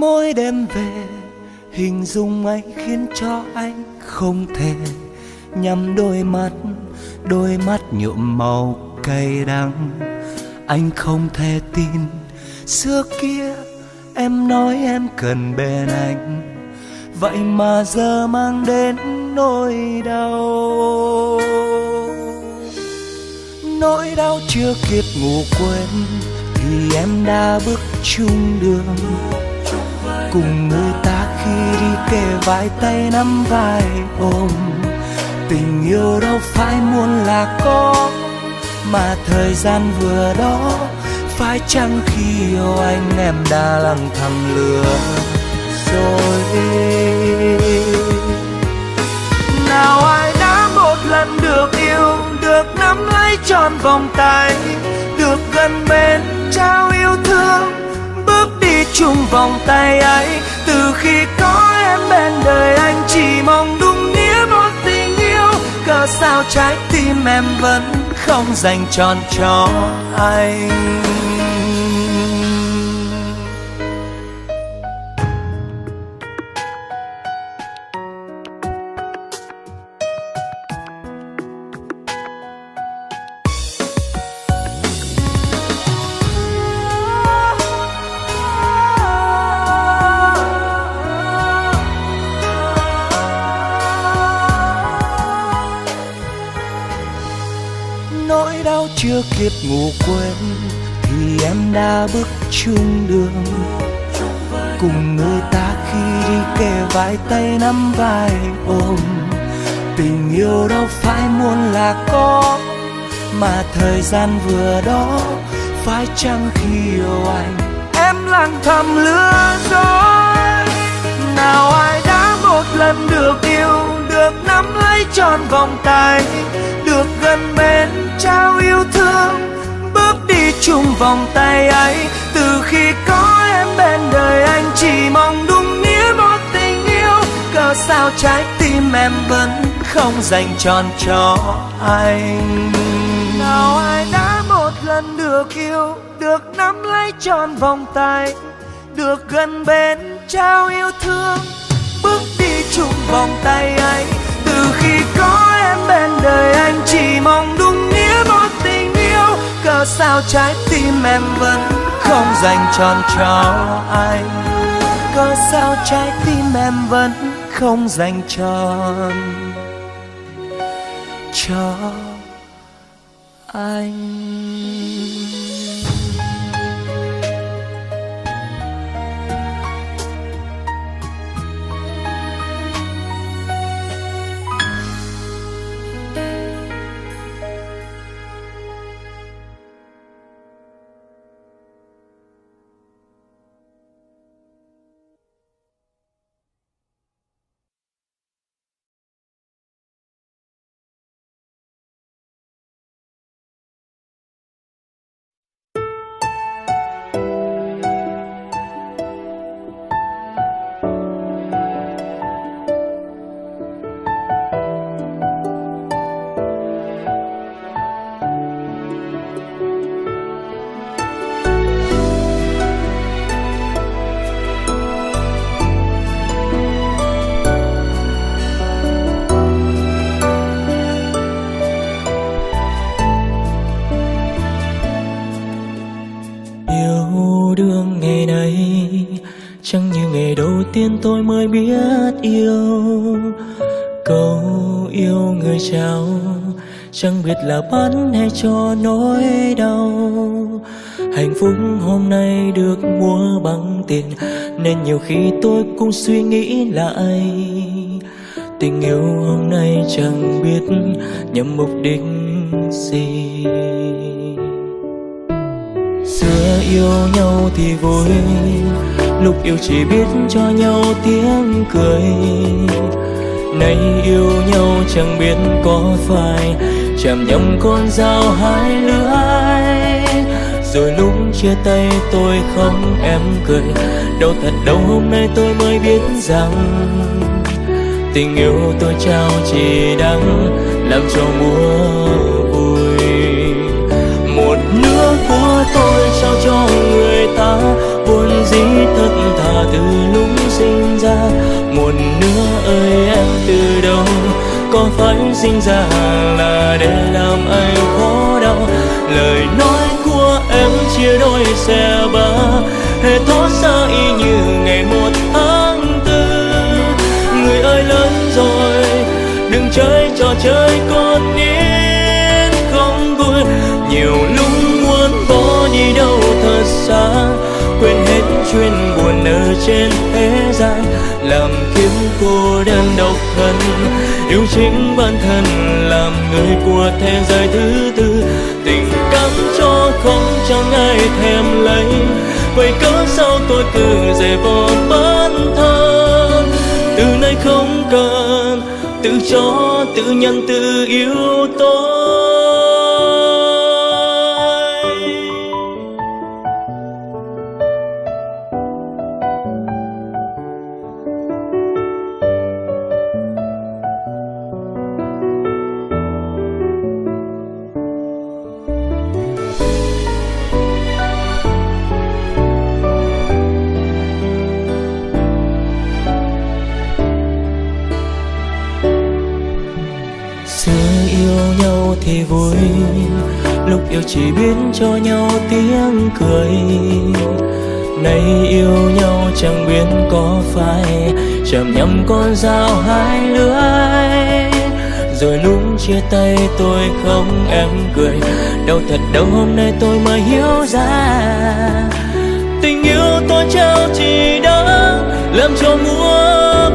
mỗi đêm về, hình dung ấy khiến cho anh không thể nhắm đôi mắt, đôi mắt nhuộm màu cay đắng. Anh không thể tin xưa kia em nói em cần bên anh, vậy mà giờ mang đến nỗi đau. Nỗi đau chưa kịp ngủ quên thì em đã bước chung đường cùng người ta khi đi kề vai tay nắm vai ôm. Tình yêu đâu phải muốn là có, mà thời gian vừa đó phải chăng khi yêu anh em đã lặng thầm lừa rồi. Nào ai đã một lần được yêu, được nắm lấy trọn vòng tay, được gần bên trao yêu thương, bước đi chung vòng tay ấy. Từ khi có em bên đời anh chỉ mong đúng nghĩa một tình yêu, cớ sao trái tim em vẫn không dành trọn cho anh. Nỗi đau chưa kịp ngủ quên thì em đã bước chung đường cùng người ta khi đi kề vai tay nắm vai ôm. Tình yêu đâu phải muốn là có, mà thời gian vừa đó phải chăng khi yêu anh em lặng thầm lừa dối. Nào ai đã một lần được yêu, được nắm lấy trọn vòng tay, được gần bên trao yêu thương, bước đi chung vòng tay ấy. Từ khi có em bên đời anh chỉ mong đúng nghĩa một tình yêu, cớ sao trái tim em vẫn không dành trọn cho anh. Nào ai đã một lần được yêu, được nắm lấy trọn vòng tay, được gần bên trao yêu thương, bước đi chung vòng tay ấy. Từ khi có em bên đời anh chỉ mong đúng nghĩa một tình yêu, cớ sao trái tim em vẫn không dành trọn cho anh. Cớ sao trái tim em vẫn không dành trọn cho anh. Chẳng như ngày đầu tiên tôi mới biết yêu, câu yêu người trao chẳng biết là bắt hay cho nỗi đau. Hạnh phúc hôm nay được mua bằng tiền, nên nhiều khi tôi cũng suy nghĩ lại. Tình yêu hôm nay chẳng biết nhằm mục đích gì. Xưa yêu nhau thì vui, lúc yêu chỉ biết cho nhau tiếng cười. Nay yêu nhau chẳng biết có phải chạm nhầm con dao hai lưỡi. Rồi lúc chia tay tôi không em cười, đâu thật đâu hôm nay tôi mới biết rằng tình yêu tôi trao chỉ đang làm cho mùa vui. Một nửa của tôi trao cho người ta, buồn dĩ thật thà từ lúc sinh ra. Một nửa ơi em từ đâu, có phải sinh ra là để làm anh khổ đau? Lời nói của em chia đôi xe ba, hệ thót xa y như ngày một tháng tư. Người ơi lớn rồi, đừng chơi trò chơi con nít không vui. Nhiều lúc muốn bỏ đi đâu thật xa, quên hết chuyện buồn ở trên thế gian, làm kiếm cô đơn độc thân, yêu chính bản thân, làm người của thế giới thứ tư. Tình cảm cho không chẳng ai thèm lấy, vậy cớ sao tôi cứ dè vò bản thân? Từ nay không cần tự cho, tự nhận, tự yêu tôi. Thì vui lúc yêu chỉ biết cho nhau tiếng cười, nay yêu nhau chẳng biết có phải chạm nhầm con dao hai lưỡi. Rồi lúc chia tay tôi không em cười, đâu thật đâu hôm nay tôi mới hiểu ra, tình yêu tôi trao chỉ đã làm cho mua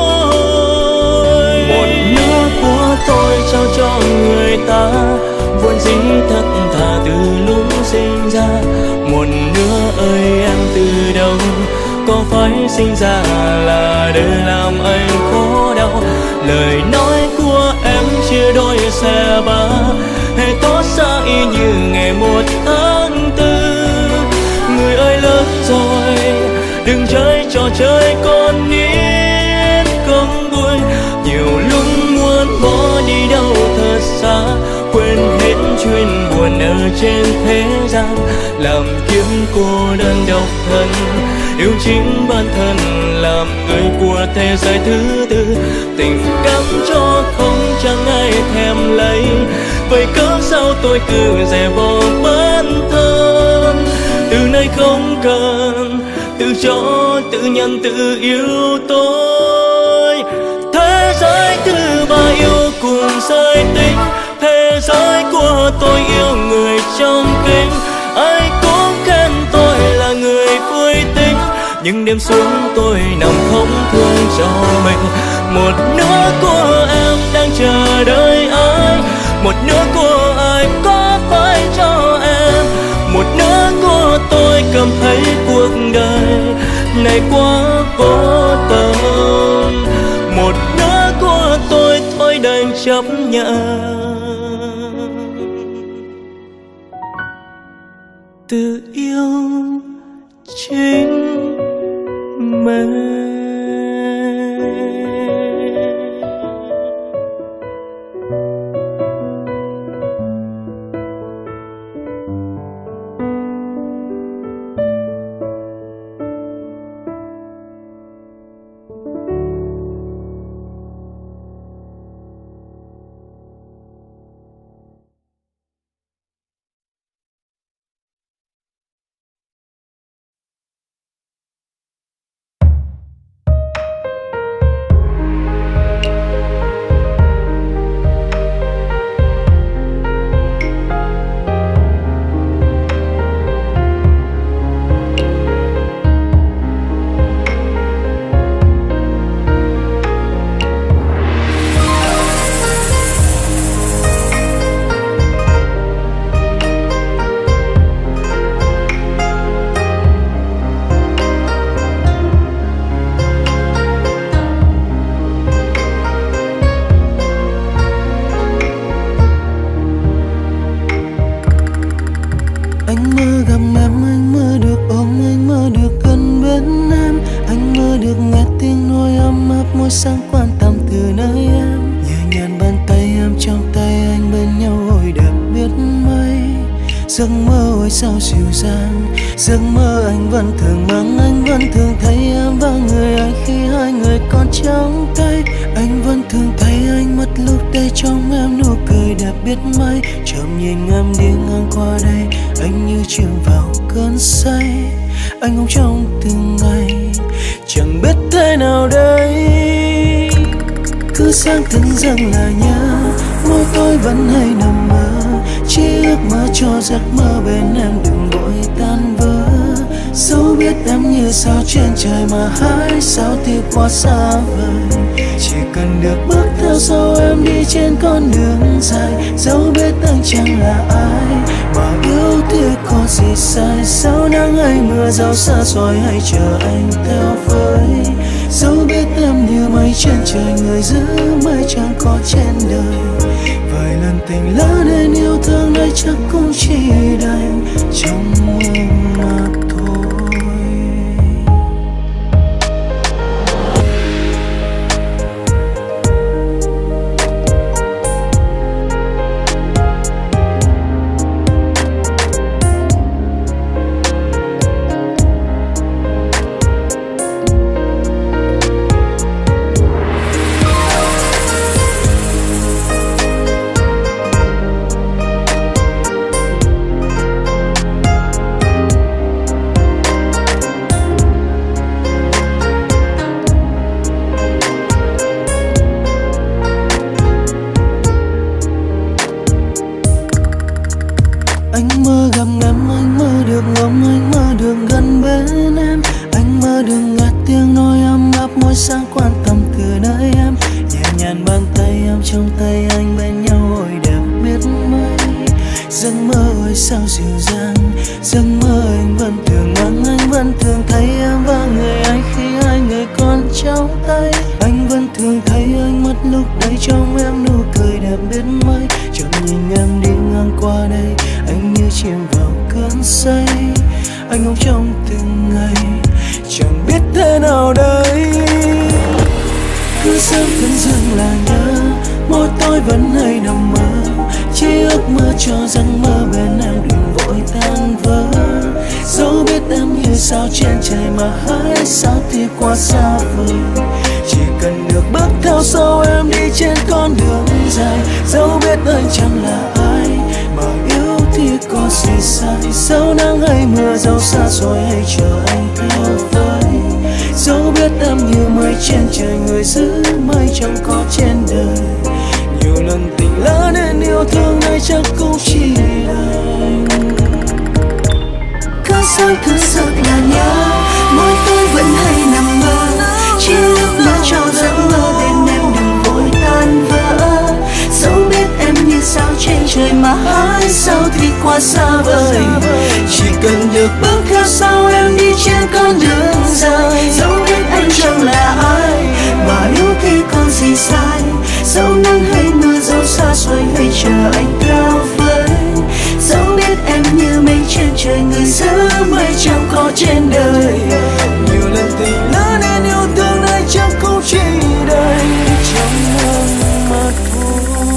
vui. Một nửa của tôi trao cho người ta, vốn dĩ thật thà từ lúc sinh ra. Một nửa ơi em từ đâu, có phải sinh ra là để làm anh khổ đau? Lời nói của em chia đôi xe ba, hệ tốt xa y như ngày một tháng tư. Người ơi lớn rồi, đừng chơi trò chơi con nít không vui. Nhiều lúc muốn bỏ đi đâu thật xa, quên hết chuyện buồn ở trên thế gian, làm kiếm cô đơn độc thân, yêu chính bản thân, làm người của thế giới thứ tư. Tình cảm cho không chẳng ai thèm lấy, vậy cớ sao tôi cứ dè vò bản thân? Từ nay không cần tự cho, tự nhận, tự yêu tôi. Thế giới thứ ba yêu cùng giới tính, thế giới của tôi yêu người trong kính. Ai cũng khen tôi là người vui tính, nhưng đêm xuống tôi nằm không thương cho mình. Một nửa của em đang chờ đợi ai, một nửa của ai có phải cho em. Một nửa của tôi cảm thấy cuộc đời này quá vô tâm, một nửa của tôi thôi đành chấp nhận, tự yêu chính mình. Sáng quan tâm từ nơi em, nhẹ nhàng bàn tay em trong tay anh bên nhau ôi đẹp biết mấy. Giấc mơ ôi sao dịu dàng, Giấc mơ anh vẫn thường mang, anh vẫn thường thấy em và người anh khi hai người còn trắng tay. Anh vẫn thường thấy anh mất lúc đây trong em nụ cười đẹp biết mấy. Chợt nhìn em đi ngang qua đây, anh như chìm vào cơn say. Anh ngóng trong từng ngày, chẳng biết thế nào đây. Cứ sáng thức giấc là nhớ, môi tôi vẫn hay nằm mơ. Chỉ ước mơ cho giấc mơ bên em đừng vội tan vỡ. Dẫu biết em như sao trên trời mà hai sao thì quá xa vời. Chỉ cần được bước theo sau em đi trên con đường dài. Dẫu biết anh chẳng là ai mà yêu thì có gì sai. Sao nắng hay mưa, dẫu xa xôi hay chờ anh theo với. Dẫu biết em như mây trên trời, người giữ mây chẳng có trên đời. Vài lần tình lỡ nên yêu thương đây chắc cũng chỉ đành trong mơ mà thôi. Anh mơ gặp em, anh mơ được ngóng, anh mơ được gần bên em. Anh mơ được nghe tiếng nói ấm áp, môi sáng quan tâm từ nơi em. Nhẹ nhàng bàn tay em trong tay anh, bên nhau ôi đẹp biết mấy. Giấc mơ ôi sao dịu dàng, giấc mơ anh vẫn thường mang, anh vẫn thường thấy em và người anh khi hai người còn trong tay. Anh vẫn thường thấy anh mất lúc đây trong em nụ cười đẹp biết mấy. Chợt nhìn em đi ngang qua đây, anh như chìm vào cơn say. Anh ngóng trong từng ngày, chẳng biết thế nào đây. Cứ sớm thức giấc là nhớ, môi tôi vẫn hay nằm mơ. Chỉ ước mơ cho giấc mơ bên em đừng vội tan vỡ. Dẫu biết em như sao trên trời mà hai sao thì quá xa vời. Chỉ cần được bước theo sau em đi trên con đường dài. Dẫu biết anh chẳng là ai mà yêu thì có gì sai. Dẫu nắng hay mưa, dẫu xa xôi hay chờ anh theo với. Dẫu biết em như mây trên trời, người giữ mây chẳng có trên đời. Nhiều lần tình lỡ nên yêu thương này chắc cũng chỉ đành. Cứ sáng thức giấc là nhớ, môi tôi vẫn hay nằm mơ. Chỉ ước mơ cho giấc mơ bên em đừng vội tan vỡ. Dẫu biết em như sao trên trời mà hai sao thì quá xa vời. Chỉ cần được bước theo sau em đi trên con đường dài. Dẫu biết anh chẳng là ai mà yêu thì có gì sai. Dẫu nắng hay mưa, dẫu xa xôi hay chờ anh theo với. Dẫu biết em như mây trên trời, người giữ mây chẳng có trên đời. Nhiều lần tình lỡ nên yêu thương này chắc cũng chỉ đành trong mơ mà thôi.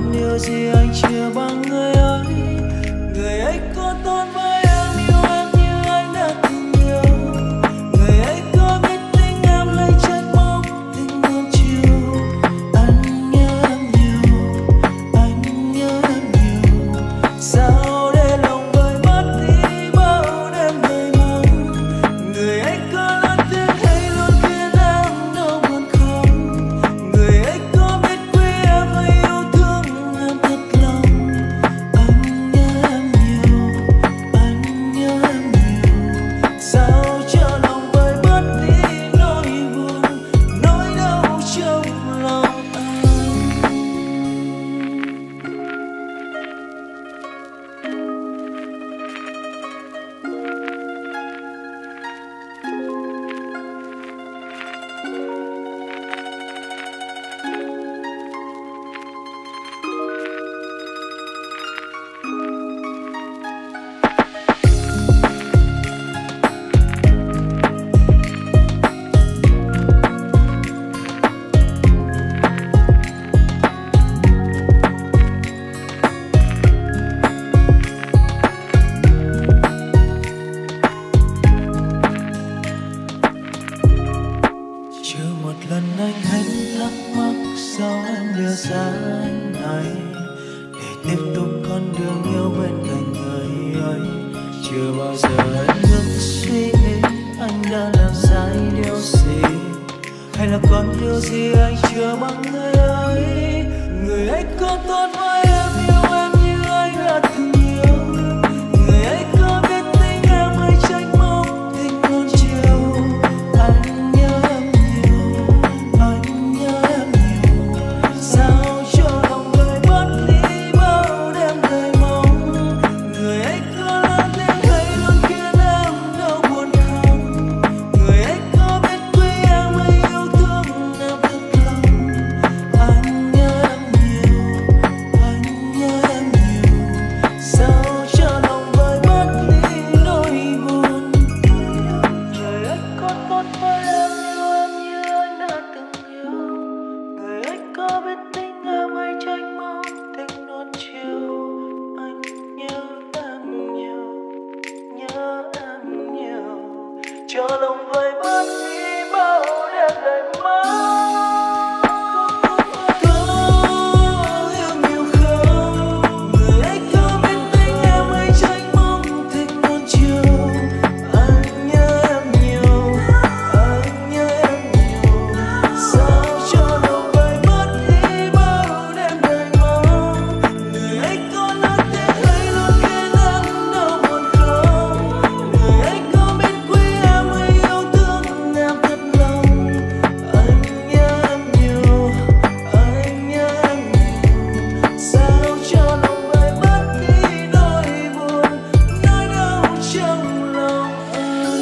còn điều gì anh chưa bằng người ấy. Người ấy có tốt với em, yêu em như anh đã từng yêu. Người ấy có biết tình em hay trách móc tình muôn chiều. Anh nhớ em nhiều, anh nhớ em nhiều. Sao để lòng vơi mất đi bao đêm đầy mong. Người ấy có lớn tiếng hay luôn khiến em đau buồn không. Người ấy có biết quý em hay yêu thương em thật lòng. Anh nhớ em nhiều, anh nhớ em nhiều. Sao cho lòng vơi mất đi nỗi buồn, nỗi đau trong lòng anh. Chưa một lần anh hết thắc mắc sao em đưa xa anh này để tiếp tục con đường yêu bên cạnh người ấy. Chưa bao giờ anh ngừng suy nghĩ anh đã làm sai điều gì, hay là còn điều gì anh chưa bằng người ấy. Người ấy có tốt với em, yêu em như anh đã từng yêu. Người ấy có biết tình em hay trách móc tình muôn chiều. Anh nhớ em nhiều, anh nhớ em nhiều. Sao cho lòng vơi mất đi bao đêm đầy mong. Người ấy có lớn tiếng hay luôn khiến em đau buồn không. Người ấy có biết quý em hay yêu thương em thật lòng. Anh nhớ em nhiều, anh nhớ em nhiều. Sao cho lòng vơi mất đi nỗi buồn. Người ấy có tốt với em, yêu em như anh đã từng yêu. Người ấy có biết tình em hay trách móc tình non chiều. Anh nhớ em nhiều, nhớ em nhiều. Cho lòng vơi mất đi bao đêm đầy mong. Có yêu nhiều không? Người ấy có biết tình em hay trách móc tình muôn chiều. Anh nhớ em nhiều, anh nhớ em nhiều. Sao cho lòng vơi mất đi bao đêm đầy mong. Người ấy có lớn tiếng hay luôn khiến em đau buồn không. Người ấy có biết quý em hay yêu thương em thật lòng. Anh nhớ em nhiều, anh nhớ em nhiều. Sao cho lòng vơi mất đi nỗi buồn, nỗi đau trong lòng anh.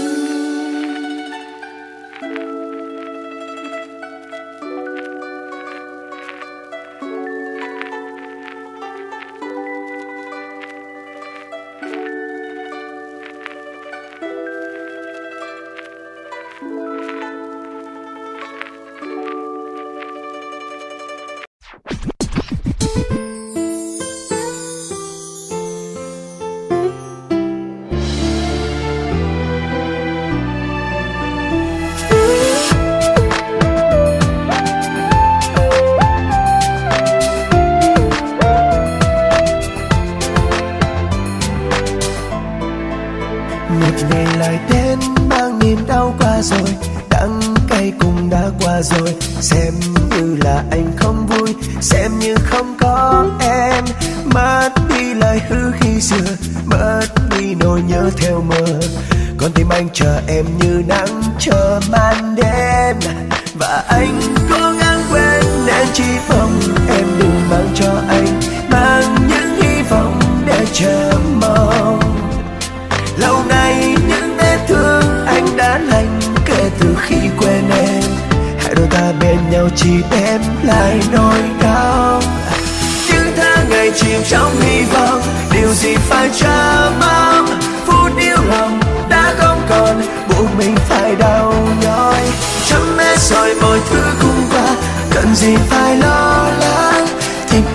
Một ngày lại đến mang niềm đau qua rồi, đắng cay cũng đã qua rồi. Xem như là anh không vui, xem như không có em. Mất đi lời hứa khi xưa, mất đi nỗi nhớ theo mơ. Con tim anh chờ em như nắng chờ màn đêm. Và anh cố gắng quên nên chỉ mong em đừng mang cho anh, mang những hy vọng để chờ mong. Lâu nay những vết thương anh đã lành kể từ khi quên em. Hãy đôi ta bên nhau chỉ đem lại nỗi đau. Những tháng ngày chìm trong hy vọng, điều gì phải chờ mong. Phút yêu lòng đã không còn, buộc mình phải đau nhói. Chấm hết rồi mọi thứ cũng qua, cần gì phải lo lắng. Thích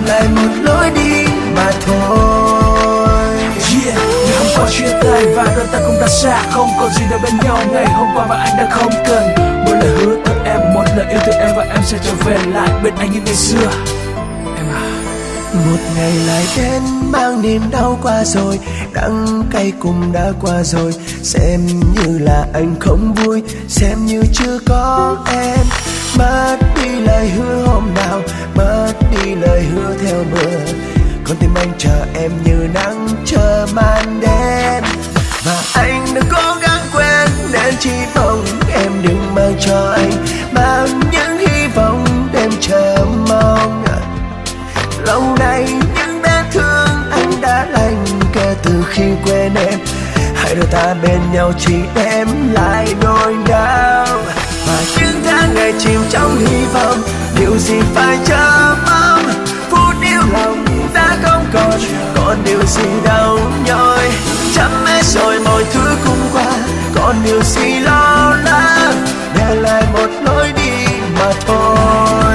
lại một lối đi mà thôi. Yeah, ngày hôm qua chia tay và đôi ta cũng đã xa, không còn gì để bên nhau. Ngày hôm qua và anh đã không cần một lời hứa từ em, một lời yêu từ em, và em sẽ trở về lại bên anh như ngày xưa. Em à. Một ngày lại đến mang niềm đau qua rồi, đắng cay cũng đã qua rồi. Xem như là anh không vui, xem như chưa có em. Mất đi lời hứa hôm nào, mất đi lời hứa theo mưa. Con tim anh chờ em như nắng chờ màn đêm. Và anh đã cố gắng quên nên chỉ mong em đừng mang cho anh, mang những hy vọng đêm chờ mong. Lâu nay những vết thương anh đã lành kể từ khi quên em. Hai đôi ta bên nhau chỉ đem lại nỗi đau. Và những tháng ngày chìm trong hy vọng, điều gì phải chờ mong. Phút yêu lòng đã không còn, còn điều gì đau nhói. Chấm hết rồi mọi thứ cũng qua, còn điều gì lo lắng. Để lại một lối đi mà thôi.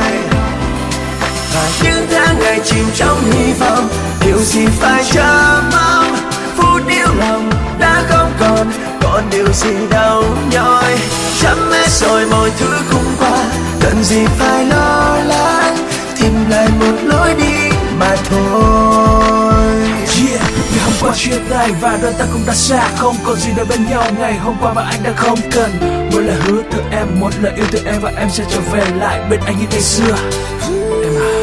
Và những tháng ngày chìm trong hy vọng, điều gì phải chờ mong. Phút yêu lòng đã không còn, còn điều gì đau nhói. Chấm hết rồi mọi thứ cũng qua, cần gì phải lo lắng. Tìm lại một lối đi mà thôi. Yeah, ngày hôm qua chia tay và đôi ta cũng đã xa, không còn gì để bên nhau. Ngày hôm qua và anh đã không cần một lời hứa từ em, một lời yêu từ em, và em sẽ trở về lại bên anh như ngày xưa. Em à.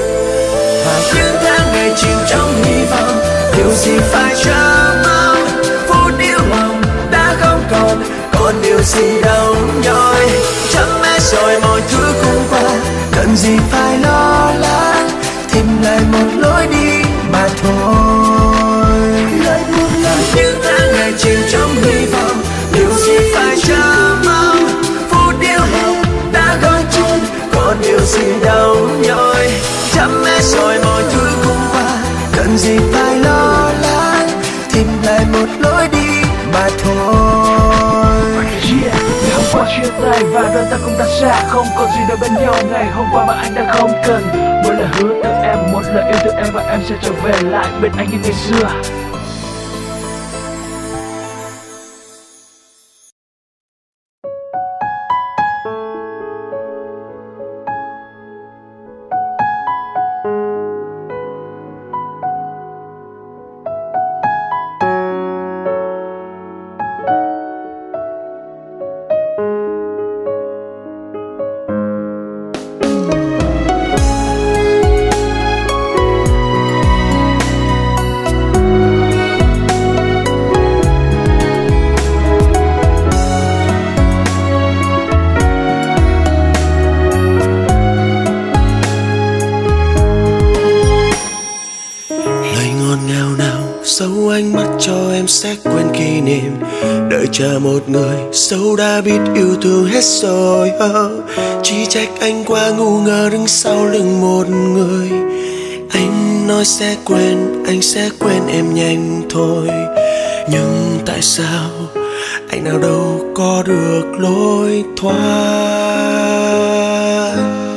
Và những tháng ngày chìm trong hy vọng, điều gì phải chờ mong. Phút yêu lòng đã không còn, còn điều gì đau nhói. Chấm hết rồi mọi thứ cũng qua, cần gì phải lo lắng. Tìm lại một lối đi mà thôi. Lại một lần những tháng ngày chìm trong hy vọng, điều gì phải chờ mong. Phút yêu lòng đã không còn, còn điều gì đau nhói. Chấm hết rồi mọi thứ cũng qua, cần gì phải lo lắng. Tìm lại một lối đi mà thôi. Yeah, ngày hôm qua chia tay và đôi ta cũng đã xa, không còn gì để bên nhau. Ngày hôm qua mà anh đã không cần một lời hứa từ em, một lời yêu từ em, và em sẽ trở về lại bên anh như ngày xưa. Dấu ánh mắt cho em sẽ quên kỷ niệm. Đợi chờ một người dẫu đã biết yêu thương hết rồi. oh, Chỉ trách anh quá ngu ngơ đứng sau lưng một người. Anh nói sẽ quên, anh sẽ quên em nhanh thôi. Nhưng tại sao anh nào đâu có được lối thoát.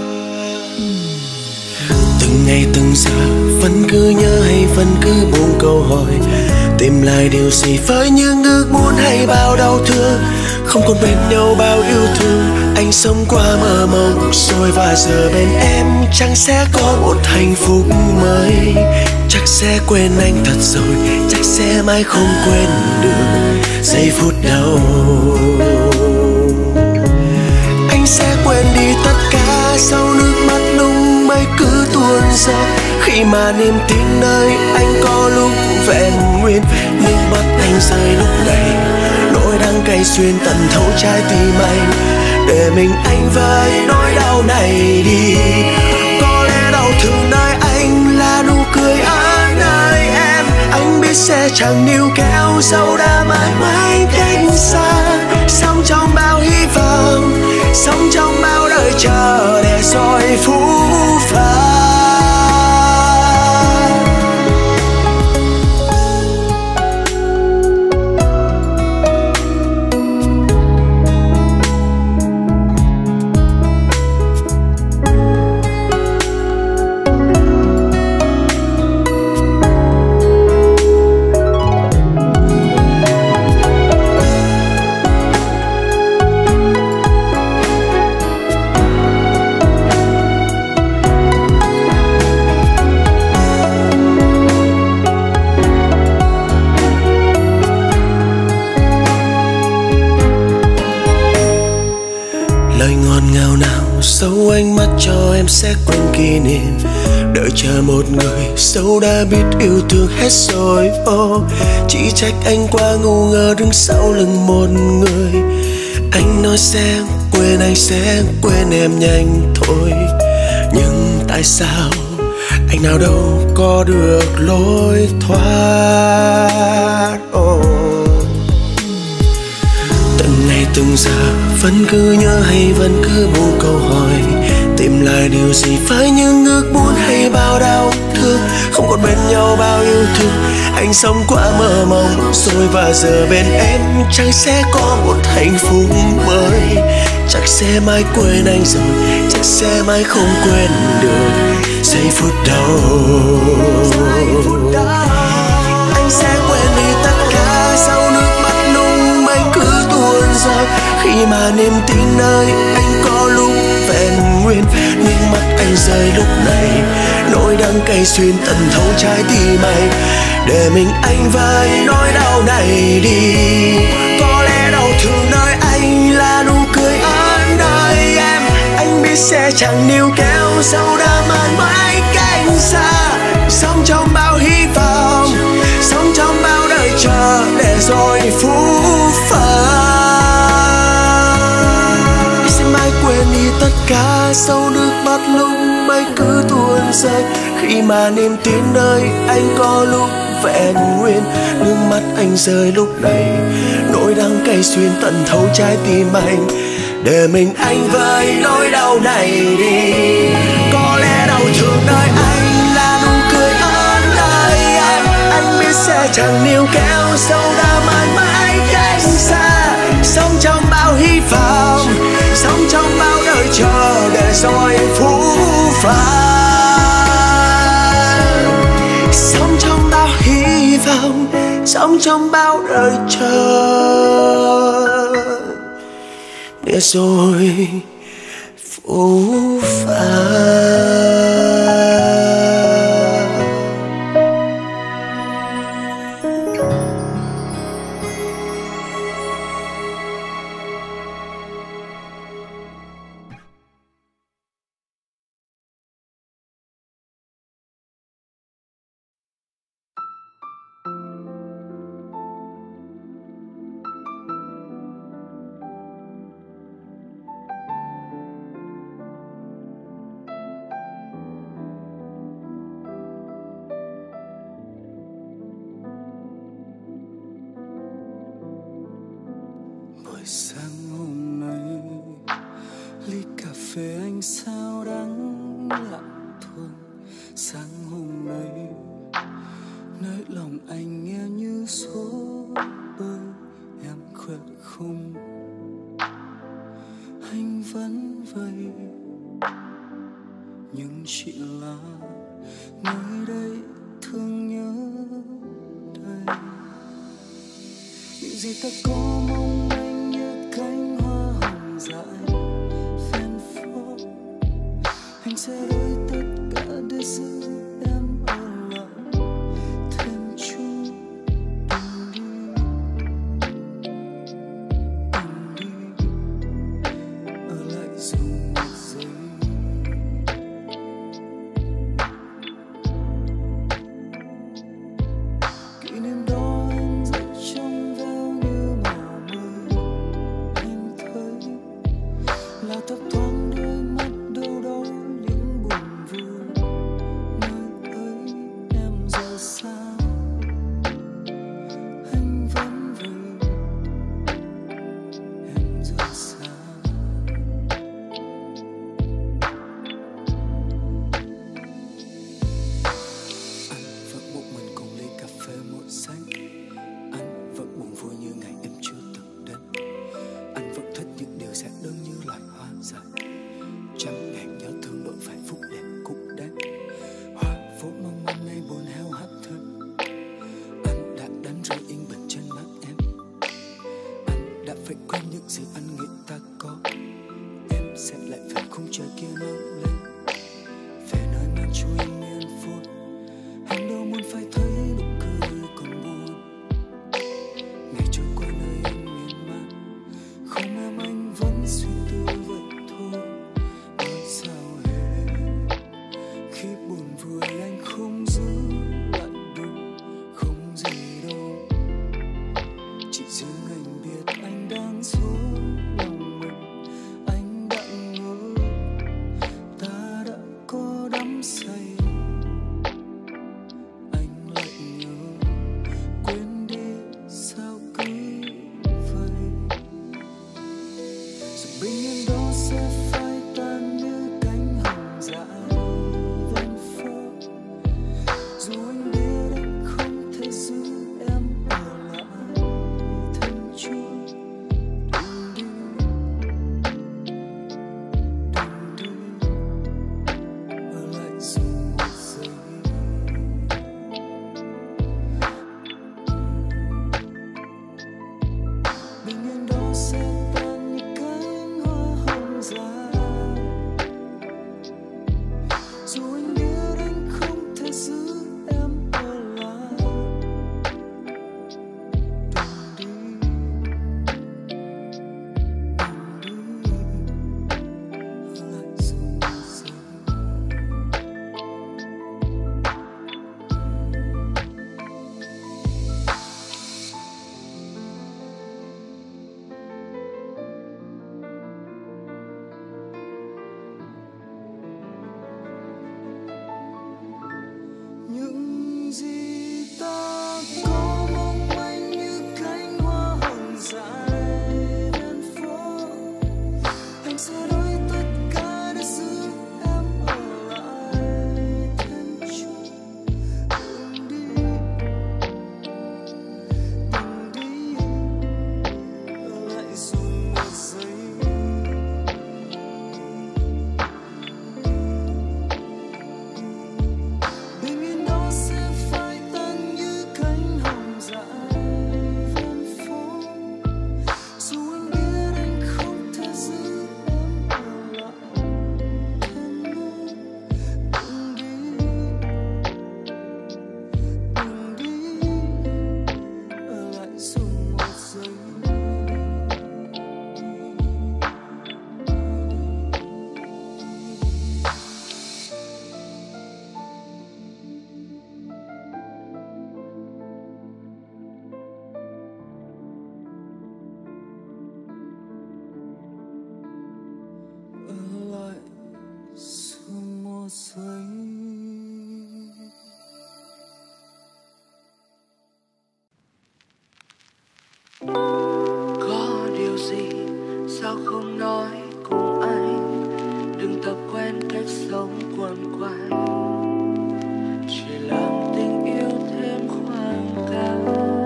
Từng ngày từng giờ vẫn cứ nhớ hay vẫn cứ buông câu hỏi. Tìm lại điều gì với những ước muốn hay bao đau thương. Không còn bên nhau bao yêu thương. Anh sống qua mơ mộng rồi và giờ bên em chẳng sẽ có một hạnh phúc mới. Chắc sẽ quên anh thật rồi, chắc sẽ mãi không quên được giây phút đầu. Anh sẽ quên đi tất cả sau nước mắt lung mây cứ tuôn rơi. Khi mà niềm tin nơi anh có lúc vẹn nguyên, nước mắt anh rơi lúc này nỗi đắng cay xuyên tận thấu trái tim anh. Để mình anh với nỗi đau này đi. Có lẽ đau thương nơi anh là nụ cười ở nơi em. Anh biết sẽ chẳng níu kéo dẫu đã mãi mãi cách xa. Sống trong bao hy vọng, sống trong bao đời chờ để rồi phũ phàng. giấu ánh mắt cho em sẽ quên kỷ niệm. Đợi chờ một người dẫu đã biết yêu thương hết rồi. Oh, chỉ trách anh quá ngu ngơ đứng sau lưng một người. Anh nói sẽ quên, anh sẽ quên em nhanh thôi. Nhưng tại sao anh nào đâu có được lối thoát. Oh. Từng ngày từng giờ vẫn cứ nhớ hay vẫn cứ buông câu hỏi. Tìm lại điều gì phải những ước muốn hay bao đau thương. Không còn bên nhau bao yêu thương. Anh sống quá mơ mộng rồi và giờ bên em chẳng sẽ có một hạnh phúc mới. Chắc sẽ mãi quên anh rồi, chắc sẽ mãi không quên được giây phút đầu. Anh sẽ quên đi tất cả sau nước mắt nung anh cứ tuôn rơi. Khi mà niềm tin nơi anh có lúc vẹn nguyên. Nước mắt anh rơi lúc này, nỗi đắng cay xuyên tận thấu trái tim anh. Để mình anh với nỗi đau này đi. Có lẽ đau thương nơi anh là nụ cười ở nơi em. Anh biết sẽ chẳng níu kéo dẫu đã mãi mãi cách xa. Sống trong bao hy vọng, sống trong bao đời chờ để rồi phũ phàng. Sẽ mãi quên đi tất cả sau nước mắt lúc mây cứ tuôn rơi. Khi mà niềm tin nơi anh có lúc vẹn nguyên. Nước mắt anh rơi lúc này, nỗi đắng cay xuyên tận thấu trái tim anh. Để mình anh với nỗi đau này đi. Có lẽ đau thương nơi anh là nụ cười ở nơi em. Anh biết sẽ chẳng níu kéo dẫu đã mãi mãi cách xa. Sống trong bao hy vọng, sống trong bao đời chờ để rồi phũ phàng. Sống trong bao hy vọng, sống trong bao đời chờ để rồi phũ phàng. Buổi sáng hôm nay ly cà phê anh sao đắng lặng thường. Sáng hôm nay nơi lòng anh nghe như số bơi em khuyết khung. Anh vẫn vậy nhưng chỉ là nơi đây thương nhớ đây. Những gì ta có mong anh như cánh hoa hồng dại ven phố. Anh sẽ đổi tất cả để giữ em ở lại thêm chút. Đừng đi, đừng đi, ở lại dù một giây. Kỷ niệm đó anh giữ trong veo như màu mây. Anh thấy là thấp thoáng đôi mắt đâu đó những buồn vui. Nơi ấy em giờ sao anh vẫn vậy, em giờ sao. Anh vẫn một mình cùng ly cà phê muộn xanh. Anh vẫn buồn vui như ngày em chưa từng đến. Anh vẫn thích những điều giản đơn như loài hoa dài. Trăm ngàn nhớ thương đổi vài phút đẹp cúc đến. Hoa vốn mong manh nay buồn heo hắt thêm. Anh đã đánh rơi yên bình trên mắt em. Anh đã phải quên những gì anh nghĩ ta có. Em sẽ lại về khung trời kia nắng lên, về nơi mang cho em yên vui. Anh đâu muốn phải thấy nụ cười còn buồn. Ngày trôi qua nơi em miên man, không em anh vẫn suy tư vậy thôi. Ở xa những gì ta có, mong manh như cánh hoa hồng dài ven phố. Anh sẽ đổi tất cả để giữ em ở lại thêm chút. Đừng đi, đừng đi, ở lại dù một giây. Bình yên đó sẽ phai tan như cánh hồng dại ven phố. Dù anh biết anh không thể giữ em ở lại thêm nữa. Đừng đi, đừng đi, ở lại dù một giây. Ở lại dù một giây. Có điều gì sao không nói cùng anh, đừng tập quen cách sống quằn quại, chỉ làm tình yêu thêm khoảng cách.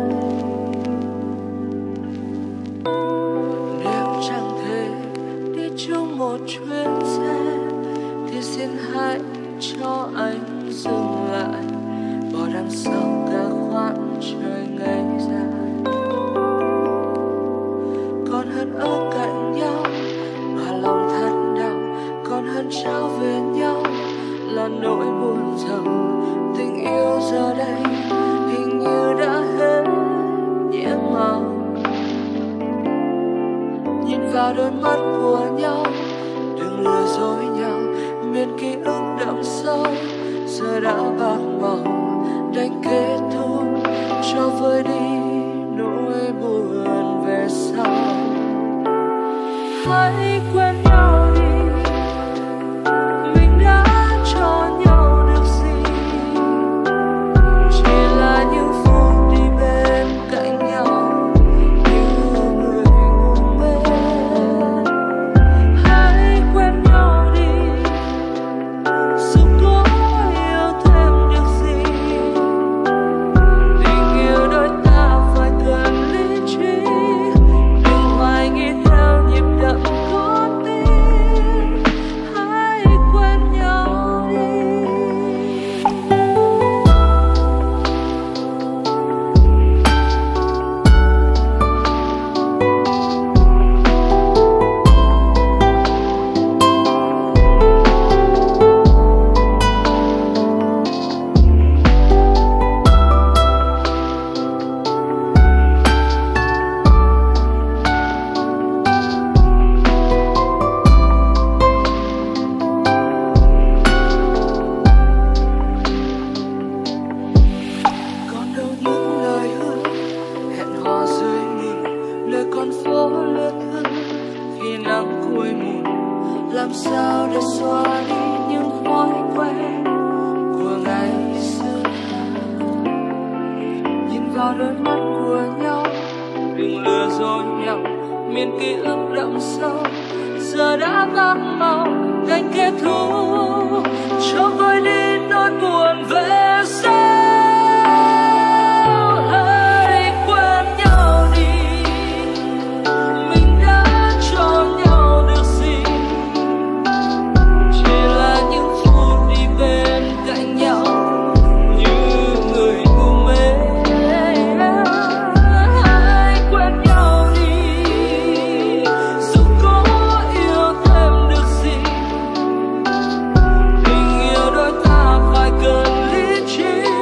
Nếu chẳng thể đi chung một chuyến xe thì xin hãy cho anh dừng lại, bỏ đằng sau cả khoảng trời ngây dài. Còn hơn ở cạnh nhau mà lòng thật đau, còn hơn trao về nhau là nỗi buồn rằng tình yêu giờ đây hình như đã hết nhiễm màu. Nhìn vào đôi mắt của nhau, đừng lừa dối nhau, miền ký ức đậm sâu giờ đã bạc màu, đành kết thúc cho vơi đi nỗi buồn về sau. Hãy quên nhau đi, mình đã cho nhau được gì, chỉ là những phút đi bên cạnh nhau như người ngu mê. Hãy quên nhau đi, dù có yêu thêm được gì, tình yêu đôi ta phải cần lý trí, đừng hoài nghi theo nhịp đập con tim. Hãy quên nhau đi. Còn đâu những lời hứa hẹn hò dưới mưa, lời con phố lướt hương khi nắng cuối mùa. Làm sao để xóa đi những thói quen của ngày xưa. Nhìn vào đôi mắt của nhau, đừng lừa dối nhau, miền ký ức đậm sâu giờ đã bạc màu, đành kết thúc cho vơi đi nỗi buồn về sau. Hãy quên nhau đi, mình đã cho nhau được gì, chỉ là những phút đi bên cạnh nhau như người ngu mê. Hãy quên nhau đi, dù có yêu thêm được gì, tình yêu đôi ta phải cần lý trí.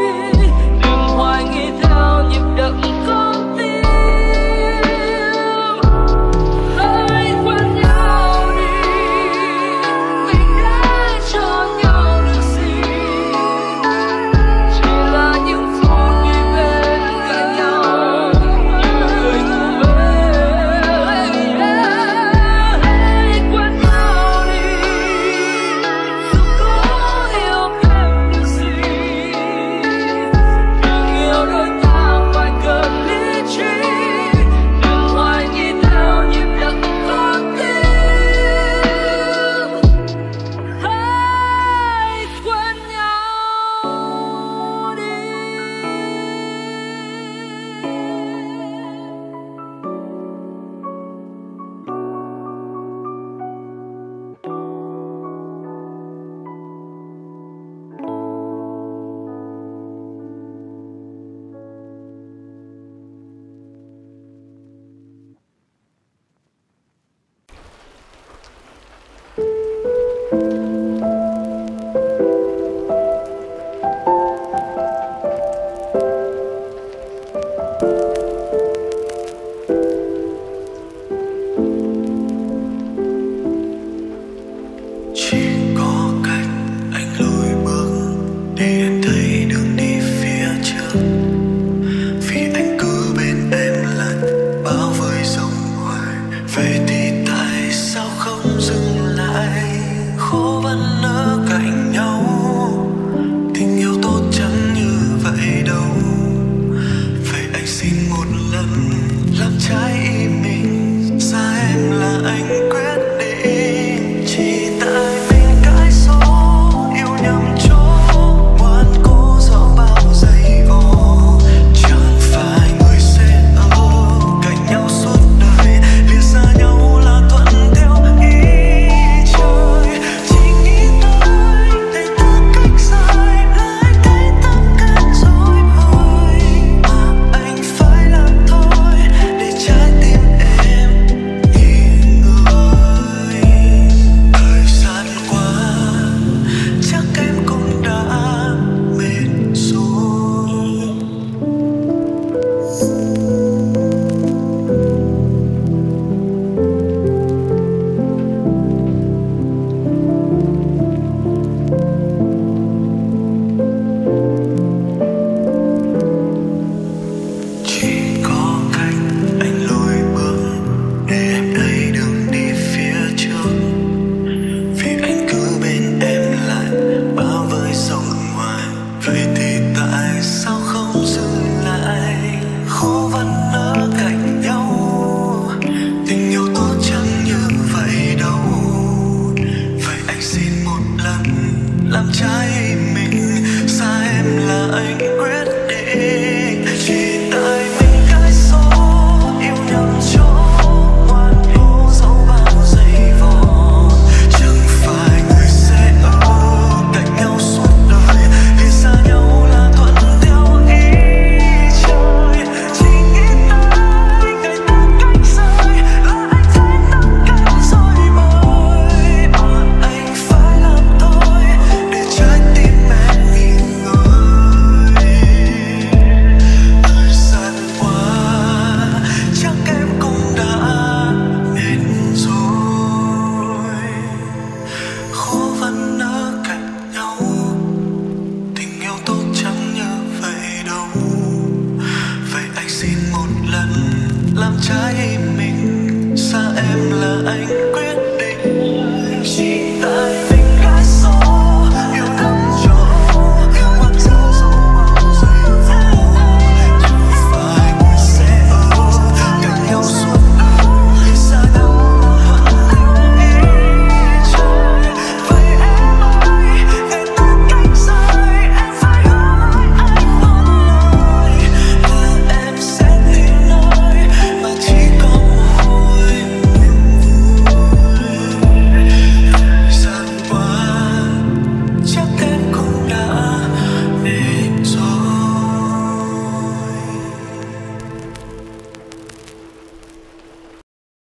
lần làm trái mình, xa em là anh quyết định. Chỉ tại